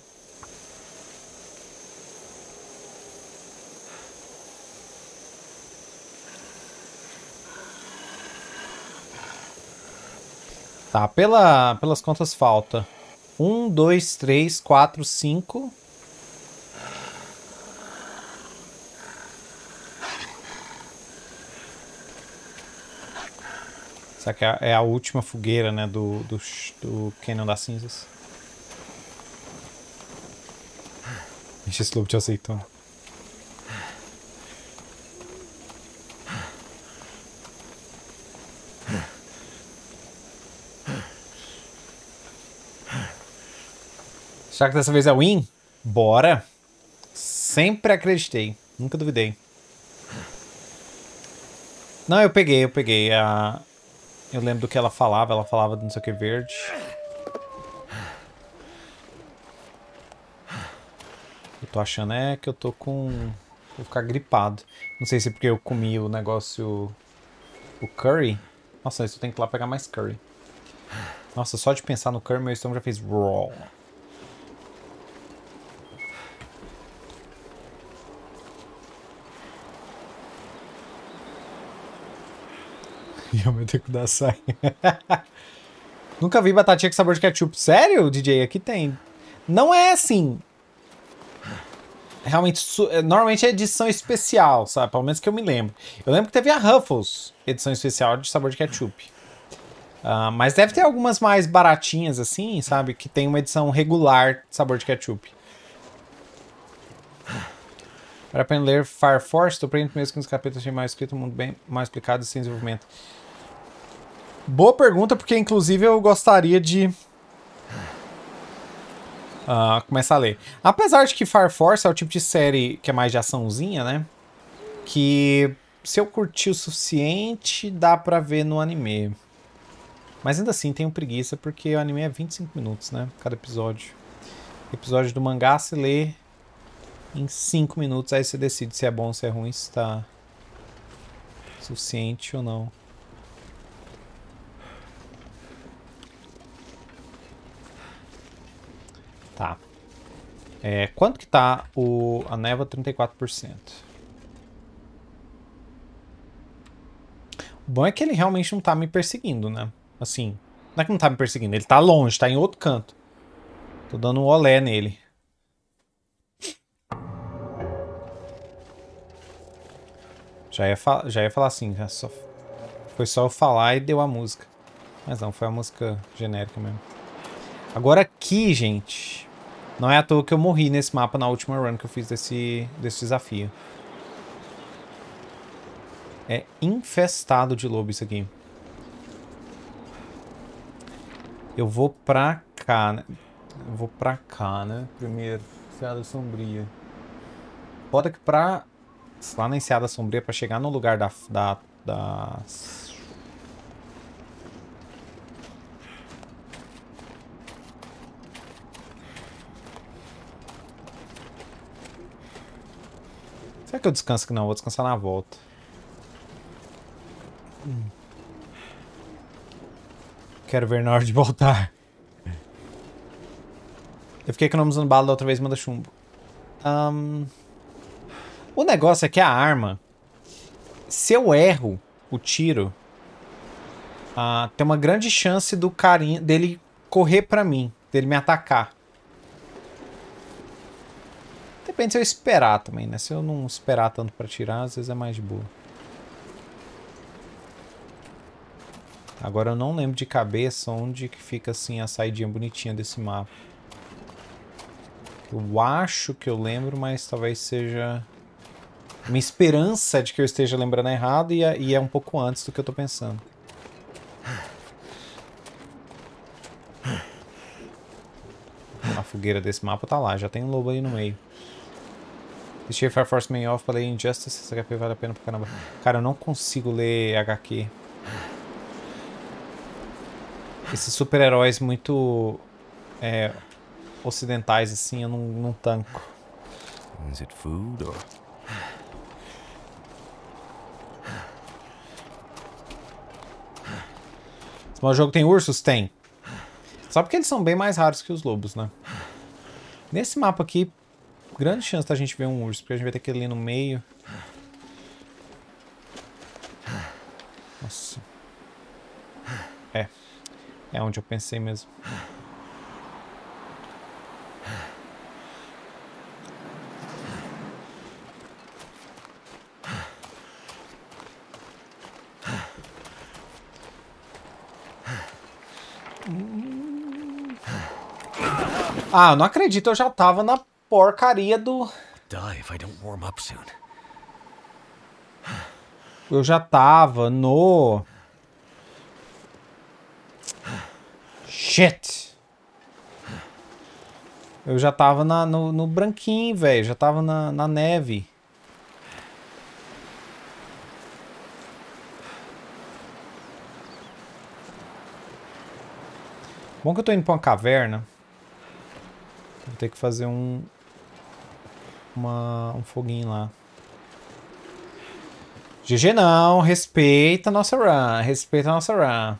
Tá, pelas contas falta 1, 2, 3, 4, 5. Será que é a última fogueira, né, do Canyon das Cinzas? Ixi, esse lobo te aceitou. Será que dessa vez é win? Bora! Sempre acreditei. Nunca duvidei. Não, eu peguei. Eu lembro do que ela falava de não sei o que verde. Eu tô achando que eu tô com... Vou ficar gripado. Não sei se é porque eu comi o negócio... O curry. Nossa, isso eu tenho que ir lá pegar mais curry. Nossa, só de pensar no curry, meu estômago já fez raw. E eu me tenho que dar açaí. Nunca vi batatinha com sabor de ketchup. Sério, DJ? Aqui tem. Não é assim. Realmente, normalmente é edição especial, sabe? Pelo menos que eu me lembro. Eu lembro que teve a Ruffles, edição especial de sabor de ketchup. Mas deve ter algumas mais baratinhas assim, sabe? Que tem uma edição regular de sabor de ketchup. Para aprender ler Fire Force, tô aprendendo mesmo que nos capítulos achei mais escrito, um mundo bem mais explicado e sem desenvolvimento. Boa pergunta, porque inclusive eu gostaria de começar a ler. Apesar de que Fire Force é o tipo de série que é mais de açãozinha, né? Que se eu curtir o suficiente, dá pra ver no anime. Mas ainda assim tenho preguiça, porque o anime é 25 minutos, né? Cada episódio. O episódio do mangá se lê em 5 minutos, aí você decide se é bom ou se é ruim, se tá suficiente ou não. Tá. Quanto que tá a névoa? 34%. O bom é que ele realmente não tá me perseguindo, né? Assim, não é que não tá me perseguindo, ele tá longe, tá em outro canto. Tô dando um olé nele. Já ia falar assim, foi só eu falar e deu a música. Mas não, foi a música genérica mesmo. Agora aqui, gente, não é à toa que eu morri nesse mapa na última run que eu fiz desse desafio. É infestado de lobo isso aqui. Eu vou pra cá, né? Primeiro, Enseada Sombria. Bota que lá na Enseada Sombria, pra chegar no lugar das... Será que eu descanso aqui? Não, vou descansar na volta. Quero ver na hora de voltar. Eu fiquei economizando bala da outra vez, manda chumbo. O negócio é que a arma, se eu erro o tiro, tem uma grande chance do carinha dele correr pra mim, dele me atacar. Depende se eu esperar também, né? Se eu não esperar tanto pra tirar, às vezes é mais de boa. Agora eu não lembro de cabeça onde que fica assim a saidinha bonitinha desse mapa. Eu acho que eu lembro, mas talvez seja... Minha esperança de que eu esteja lembrando errado e é um pouco antes do que eu tô pensando. A fogueira desse mapa tá lá, já tem um lobo aí no meio. Deixei Fire Force Main Off pra ler Injustice, esse HP vale a pena pra caramba. Cara, eu não consigo ler HQ. Esses super-heróis muito ocidentais assim, eu não tanco. Is it food or... O jogo tem ursos? Tem. Só porque eles são bem mais raros que os lobos, né? Nesse mapa aqui, grande chance da gente ver um urso, porque a gente vai ter que ir ali no meio. Nossa. É onde eu pensei mesmo. Ah, eu não acredito, eu já tava na porcaria do... Die if I don't warm up soon. Eu já tava no... Shit! Eu já tava no branquinho, velho. Já tava na neve. Bom que eu tô indo pra uma caverna. Vou ter que fazer um foguinho lá. GG não, respeita a nossa run. Respeita a nossa run.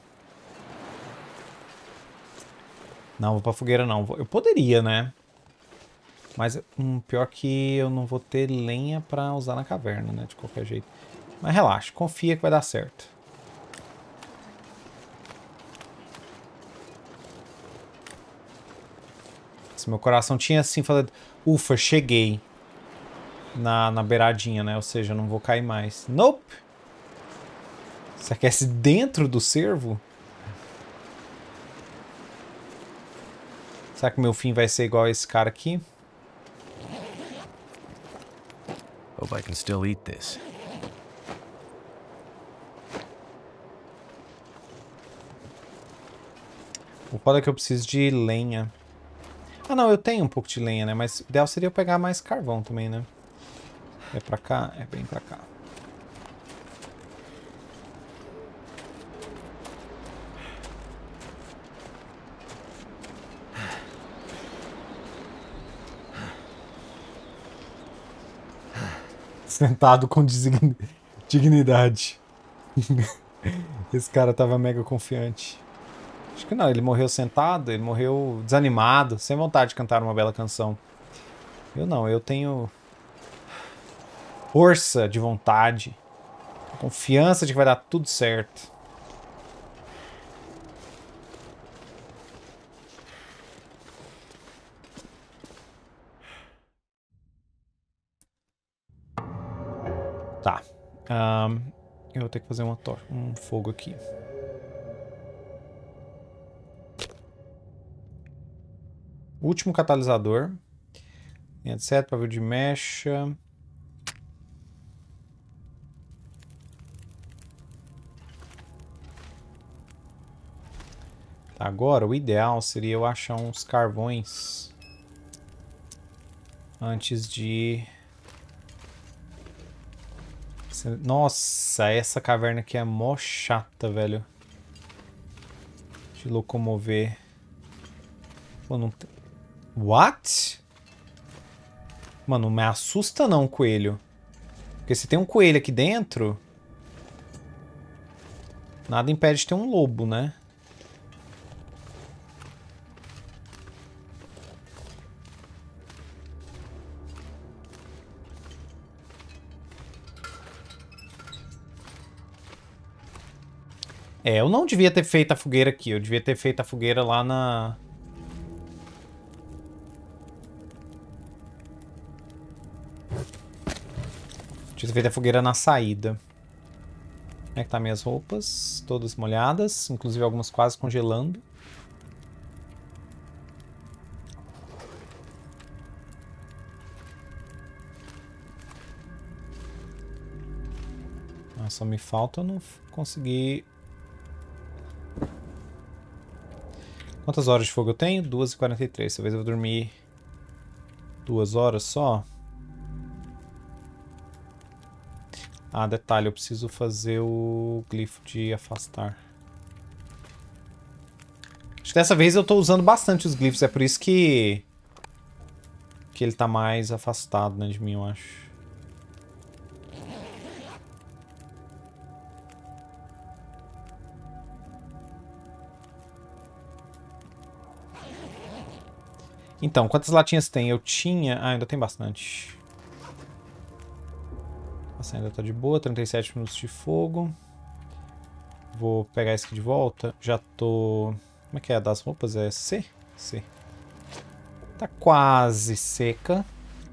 Não, vou pra fogueira não. Eu poderia, né? Mas pior que eu não vou ter lenha pra usar na caverna, né? De qualquer jeito. Mas relaxa, confia que vai dar certo. Se meu coração tinha assim falado, ufa, cheguei na beiradinha, né? Ou seja, eu não vou cair mais. Nope! Você aquece dentro do cervo? Será que meu fim vai ser igual a esse cara aqui? Hope I can still eat this. O foda é que eu preciso de lenha. Ah não, eu tenho um pouco de lenha, né? Mas o ideal seria eu pegar mais carvão também, né? É pra cá? É bem pra cá. Sentado com dignidade. Esse cara tava mega confiante. Acho que não, ele morreu sentado, ele morreu desanimado, sem vontade de cantar uma bela canção. Eu não, eu tenho força de vontade, confiança de que vai dar tudo certo. Tá. Eu vou ter que fazer um fogo aqui. Último catalisador. Etc, pavio de mecha. Tá, agora o ideal seria eu achar uns carvões antes de... Nossa, essa caverna aqui é mó chata, velho. De locomover. Pô, não tem... What? Mano, não me assusta não, coelho. Porque se tem um coelho aqui dentro... Nada impede de ter um lobo, né? É, eu não devia ter feito a fogueira aqui. Eu devia ter feito a fogueira lá na... Devia ter feito a fogueira na saída. Como é que tá minhas roupas? Todas molhadas, inclusive algumas quase congelando. Ah, só me falta eu não conseguir... Quantas horas de fogo eu tenho? 2h43. Talvez eu vou dormir 2 horas só. Ah, detalhe, eu preciso fazer o glifo de afastar. Acho que dessa vez eu tô usando bastante os glifos, é por isso que ele tá mais afastado, né, de mim, eu acho. Então, quantas latinhas tem? Eu tinha... Ah, ainda tem bastante. Nossa, ainda tá de boa. 37 minutos de fogo. Vou pegar esse aqui de volta. Já tô... Como é que é? Das roupas? É C? C. Tá quase seca.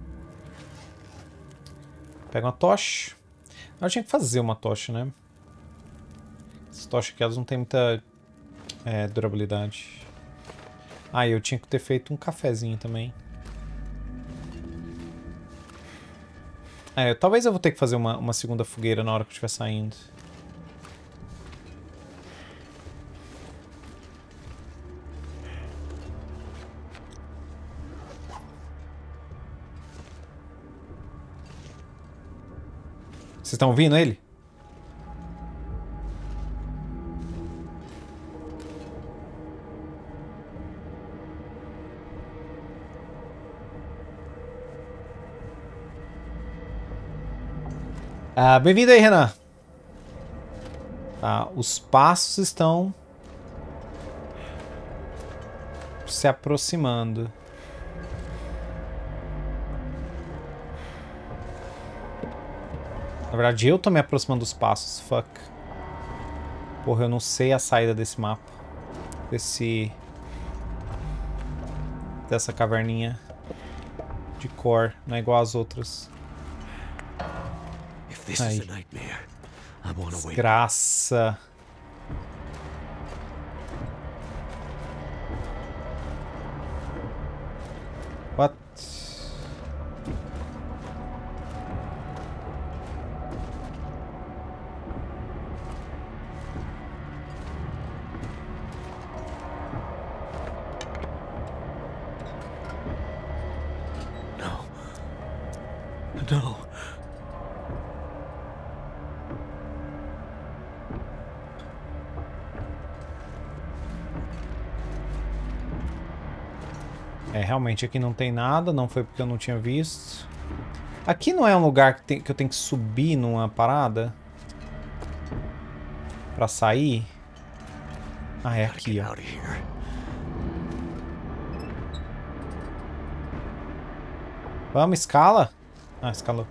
Pega uma tocha. Eu tinha que fazer uma tocha, né? Essas tochas aqui, elas não tem muita durabilidade. Ah, eu tinha que ter feito um cafezinho também. Talvez eu vou ter que fazer uma segunda fogueira na hora que eu estiver saindo. Vocês estão ouvindo ele? Bem-vindo aí, Renan. Tá, os passos estão se aproximando. Na verdade, eu tô me aproximando dos passos. Fuck. Porra, eu não sei a saída desse mapa. Dessa caverninha de cor. Não é igual às outras. Ai. Desgraça. What? No. Realmente aqui não tem nada, não foi porque eu não tinha visto. Aqui não é um lugar que eu tenho que subir numa parada? Pra sair? Ah, é aqui, ó. Vamos, escala? Ah, escalou.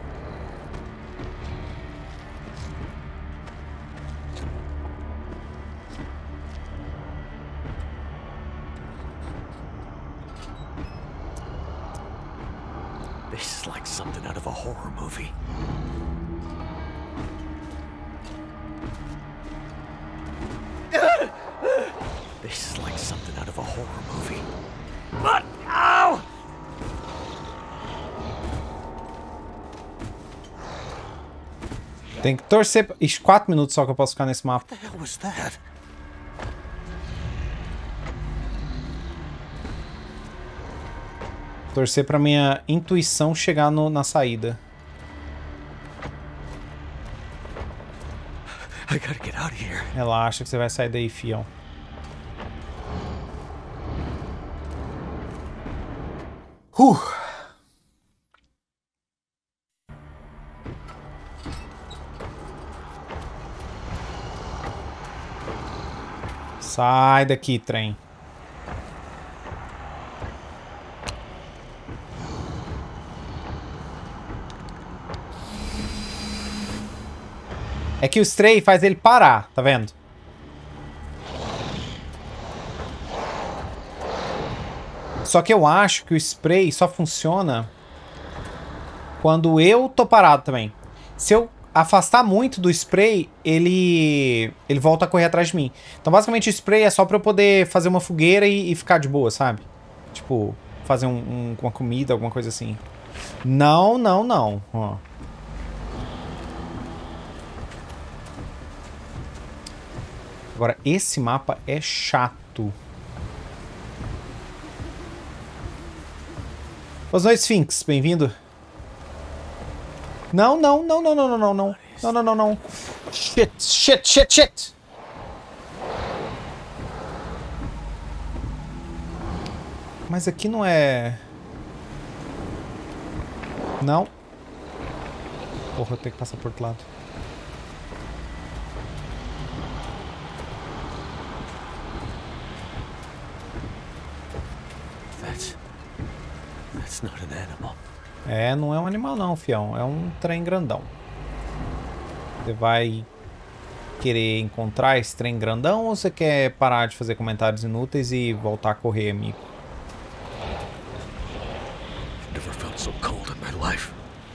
This is like something out of a horror movie. This is like something out of a horror movie. But ow! Tem que torcer. Ixi, 4 minutos só que eu posso ficar nesse mapa. What the hell was that? Torcer pra minha intuição chegar na saída. I gotta get out of here. Relaxa que você vai sair daí, fião. Sai daqui, trem. É que o Stray faz ele parar, tá vendo? Só que eu acho que o spray só funciona quando eu tô parado também. Se eu afastar muito do spray, ele volta a correr atrás de mim. Então basicamente o spray é só pra eu poder fazer uma fogueira e ficar de boa, sabe? Tipo, fazer uma comida, alguma coisa assim. Não, não, não. Ó. Agora, esse mapa é chato. Boas noites, Sphinx. Bem-vindo. Não, não, não, não, não, não, não, não. Não, não, não, não. Shit, shit, shit, shit. Mas aqui não é... Não. Porra, eu tenho que passar por outro lado. That's That's not an animal. É, não é um animal não, fião. É um trem grandão. Você vai querer encontrar esse trem grandão ou você quer parar de fazer comentários inúteis e voltar a correr, amigo? Never felt so cold in my life.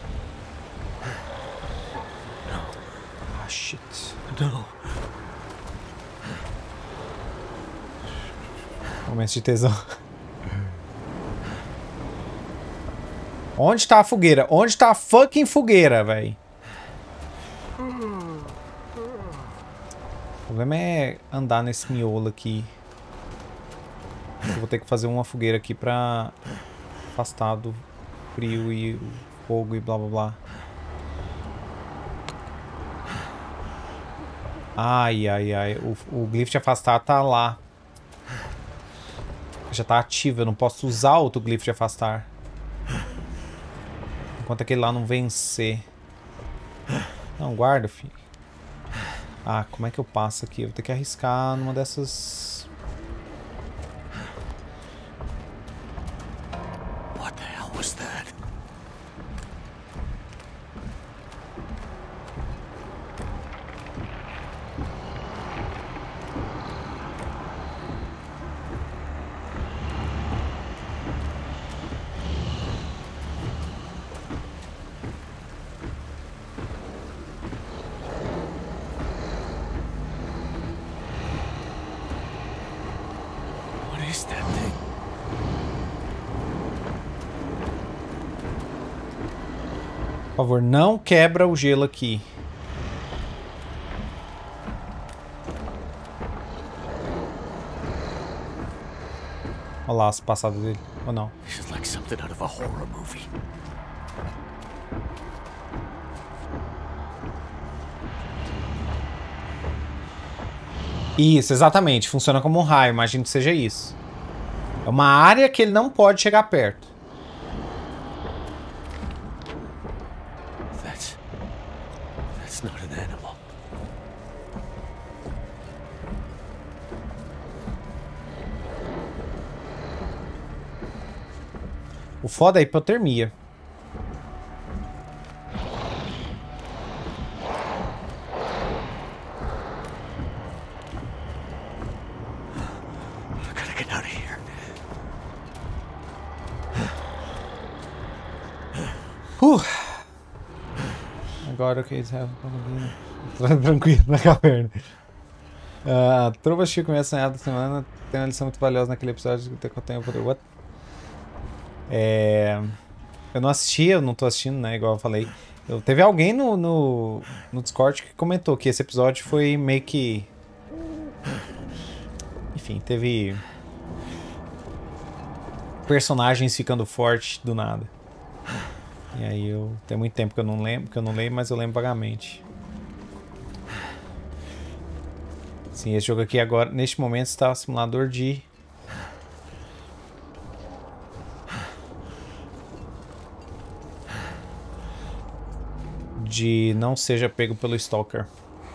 Ah, shit. No. Momento de tesão. Onde tá a fogueira? Onde tá a fucking fogueira, velho? O problema é andar nesse miolo aqui. Eu vou ter que fazer uma fogueira aqui pra afastar do frio e o fogo e blá blá blá. Ai, ai, ai. O glifo de afastar tá lá. Já tá ativo. Eu não posso usar outro glifo de afastar. Enquanto aquele lá não vencer. Não, guarda, filho. Ah, como é que eu passo aqui? Eu vou ter que arriscar numa dessas... What the hell was that? What is that thing? Por favor, não quebra o gelo aqui. Olha lá as passadas dele. Ou não? This is like something out of a horror movie. Isso, exatamente. Funciona como um raio. Imagino que seja isso. É uma área que ele não pode chegar perto. That's not an animal. O foda é a hipotermia. I gotta get out of here. Agora ok, tranquilo na caverna. A Trova Chico começa a semana. Tem uma lição muito valiosa naquele episódio que eu tenho poder. What? Eu não assisti, eu não tô assistindo, né? Igual eu falei. Teve alguém no Discord que comentou que esse episódio foi meio que. Enfim, teve personagens ficando fortes do nada. E aí tem muito tempo que eu não leio, mas eu lembro vagamente. Sim, esse jogo aqui agora, neste momento, está simulador de não seja pego pelo Stalker.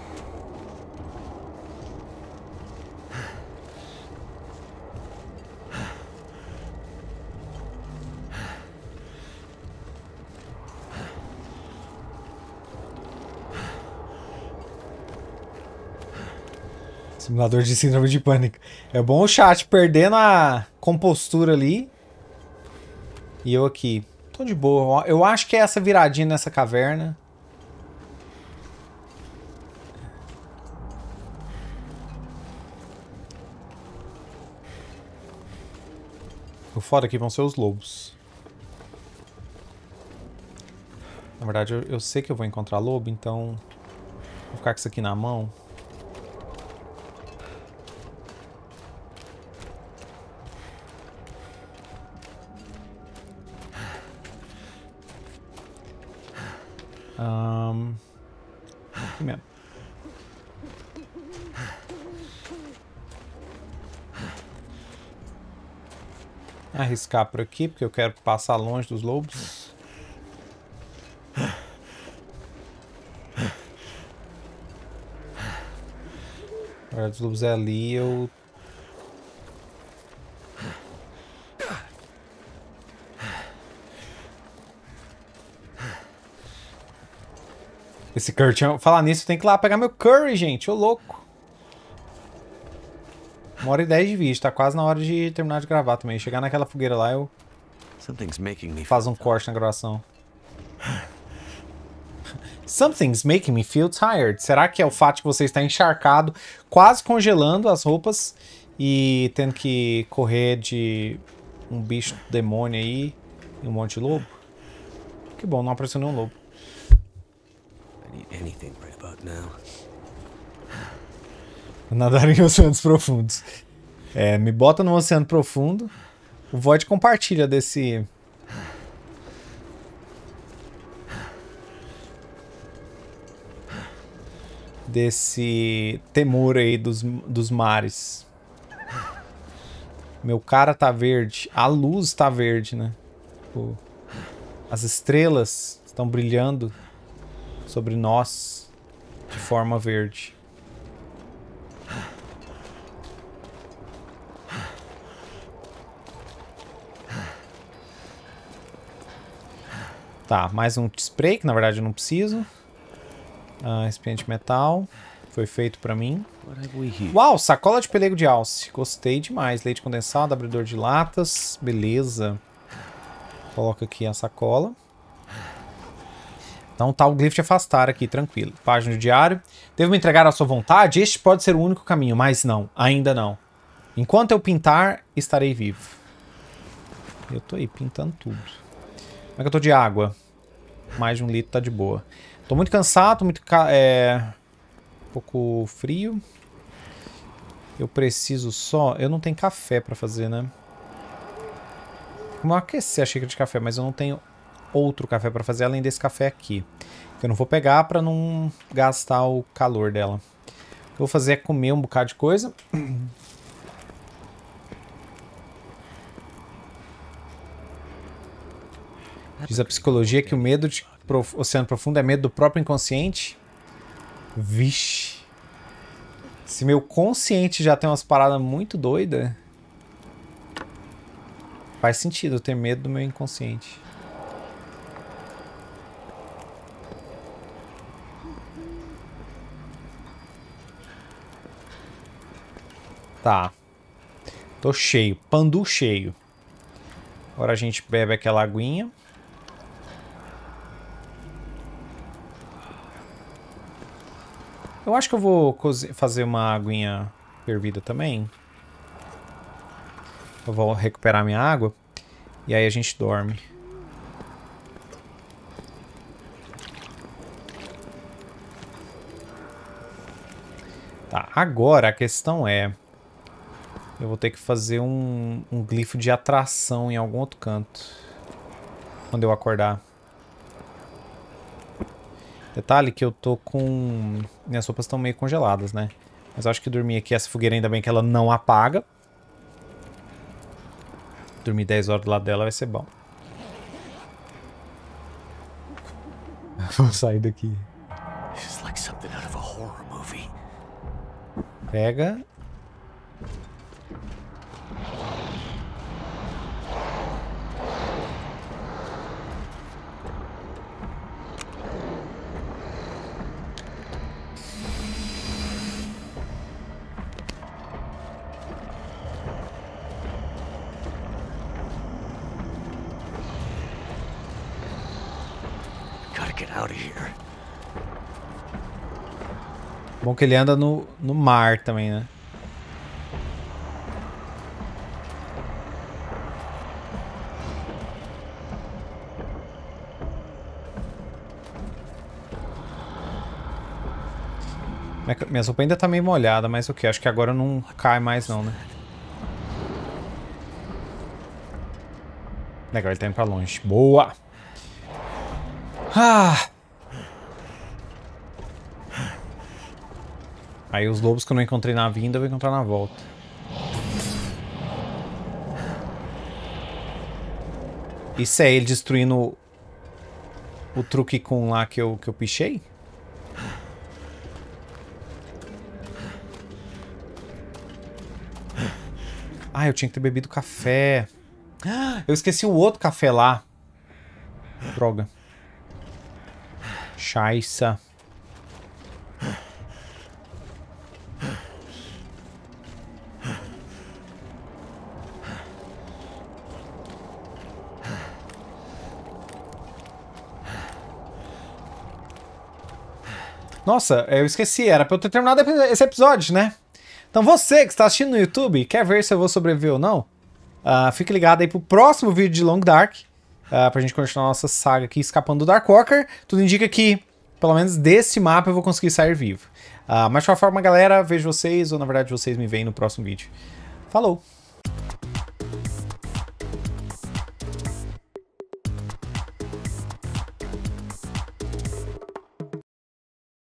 Simulador de síndrome de pânico. É bom o chat perdendo a compostura ali. E eu aqui. Tô de boa. Eu acho que é essa viradinha nessa caverna. O foda aqui vão ser os lobos. Na verdade, eu sei que eu vou encontrar lobo, então vou ficar com isso aqui na mão. Aqui mesmo. Arriscar por aqui, porque eu quero passar longe dos lobos. Agora dos lobos é ali, eu... Esse curry tinha... Falar nisso, tem que ir lá pegar meu curry, gente. Ô, louco. 1h10 de vídeo. Tá quase na hora de terminar de gravar também. Chegar naquela fogueira lá, eu faço um corte na gravação. Something's making me feel tired. Será que é o fato de você estar encharcado, quase congelando as roupas e tendo que correr de um bicho demônio aí e um monte de lobo? Que bom, não apareceu nenhum lobo. Nadar em oceanos profundos. É, me bota num oceano profundo. O Void compartilha desse... temor aí dos mares. Meu cara tá verde. A luz tá verde, né? Pô, as estrelas estão brilhando sobre nós de forma verde. Tá, mais um spray, que na verdade eu não preciso. Recipiente de metal. Foi feito pra mim. Uau, sacola de pelego de alce. Gostei demais. Leite condensado, abridor de latas. Beleza. Coloca aqui a sacola. Então tá o glifo de afastar aqui, tranquilo. Página do diário. Devo me entregar à sua vontade? Este pode ser o único caminho, mas não. Ainda não. Enquanto eu pintar, estarei vivo. Eu tô aí pintando tudo. Como é que eu tô de água? Mais de 1 litro tá de boa. Tô muito cansado, um pouco frio. Eu preciso só... Eu não tenho café pra fazer, né? Vou aquecer a xícara de café, mas eu não tenho outro café pra fazer além desse café aqui. Que eu não vou pegar pra não gastar o calor dela. O que eu vou fazer é comer um bocado de coisa. Diz a psicologia que o medo de oceano profundo é medo do próprio inconsciente. Vixe. Se meu consciente já tem umas paradas muito doidas, faz sentido eu ter medo do meu inconsciente. Tá. Tô cheio. Pandu cheio. Agora a gente bebe aquela aguinha. Eu acho que eu vou fazer uma aguinha fervida também. Eu vou recuperar minha água. E aí a gente dorme. Tá, agora a questão é... Eu vou ter que fazer um glifo de atração em algum outro canto. Quando eu acordar. Detalhe que eu tô com... Minhas roupas estão meio congeladas, né? Mas eu acho que dormir aqui, essa fogueira, ainda bem que ela não apaga. Dormir 10 horas do lado dela vai ser bom. Vou sair daqui. Pega. Bom que ele anda no mar também, né? Minha sopa ainda tá meio molhada, mas o que? Acho que agora não cai mais não, né? Legal, ele tá indo pra longe. Boa! Ah! Aí os lobos que eu não encontrei na vinda, eu vou encontrar na volta. Isso é ele destruindo o truque com lá que eu pichei? Ah, eu tinha que ter bebido café. Eu esqueci o outro café lá. Droga. Scheiße. Nossa, eu esqueci, era pra eu ter terminado esse episódio, né? Então você que está assistindo no YouTube, quer ver se eu vou sobreviver ou não? Fique ligado aí pro próximo vídeo de Long Dark, pra gente continuar nossa saga aqui escapando do Darkwalker. Tudo indica que, pelo menos desse mapa, eu vou conseguir sair vivo. Mas de qualquer forma, galera, vejo vocês, ou na verdade vocês me veem no próximo vídeo. Falou!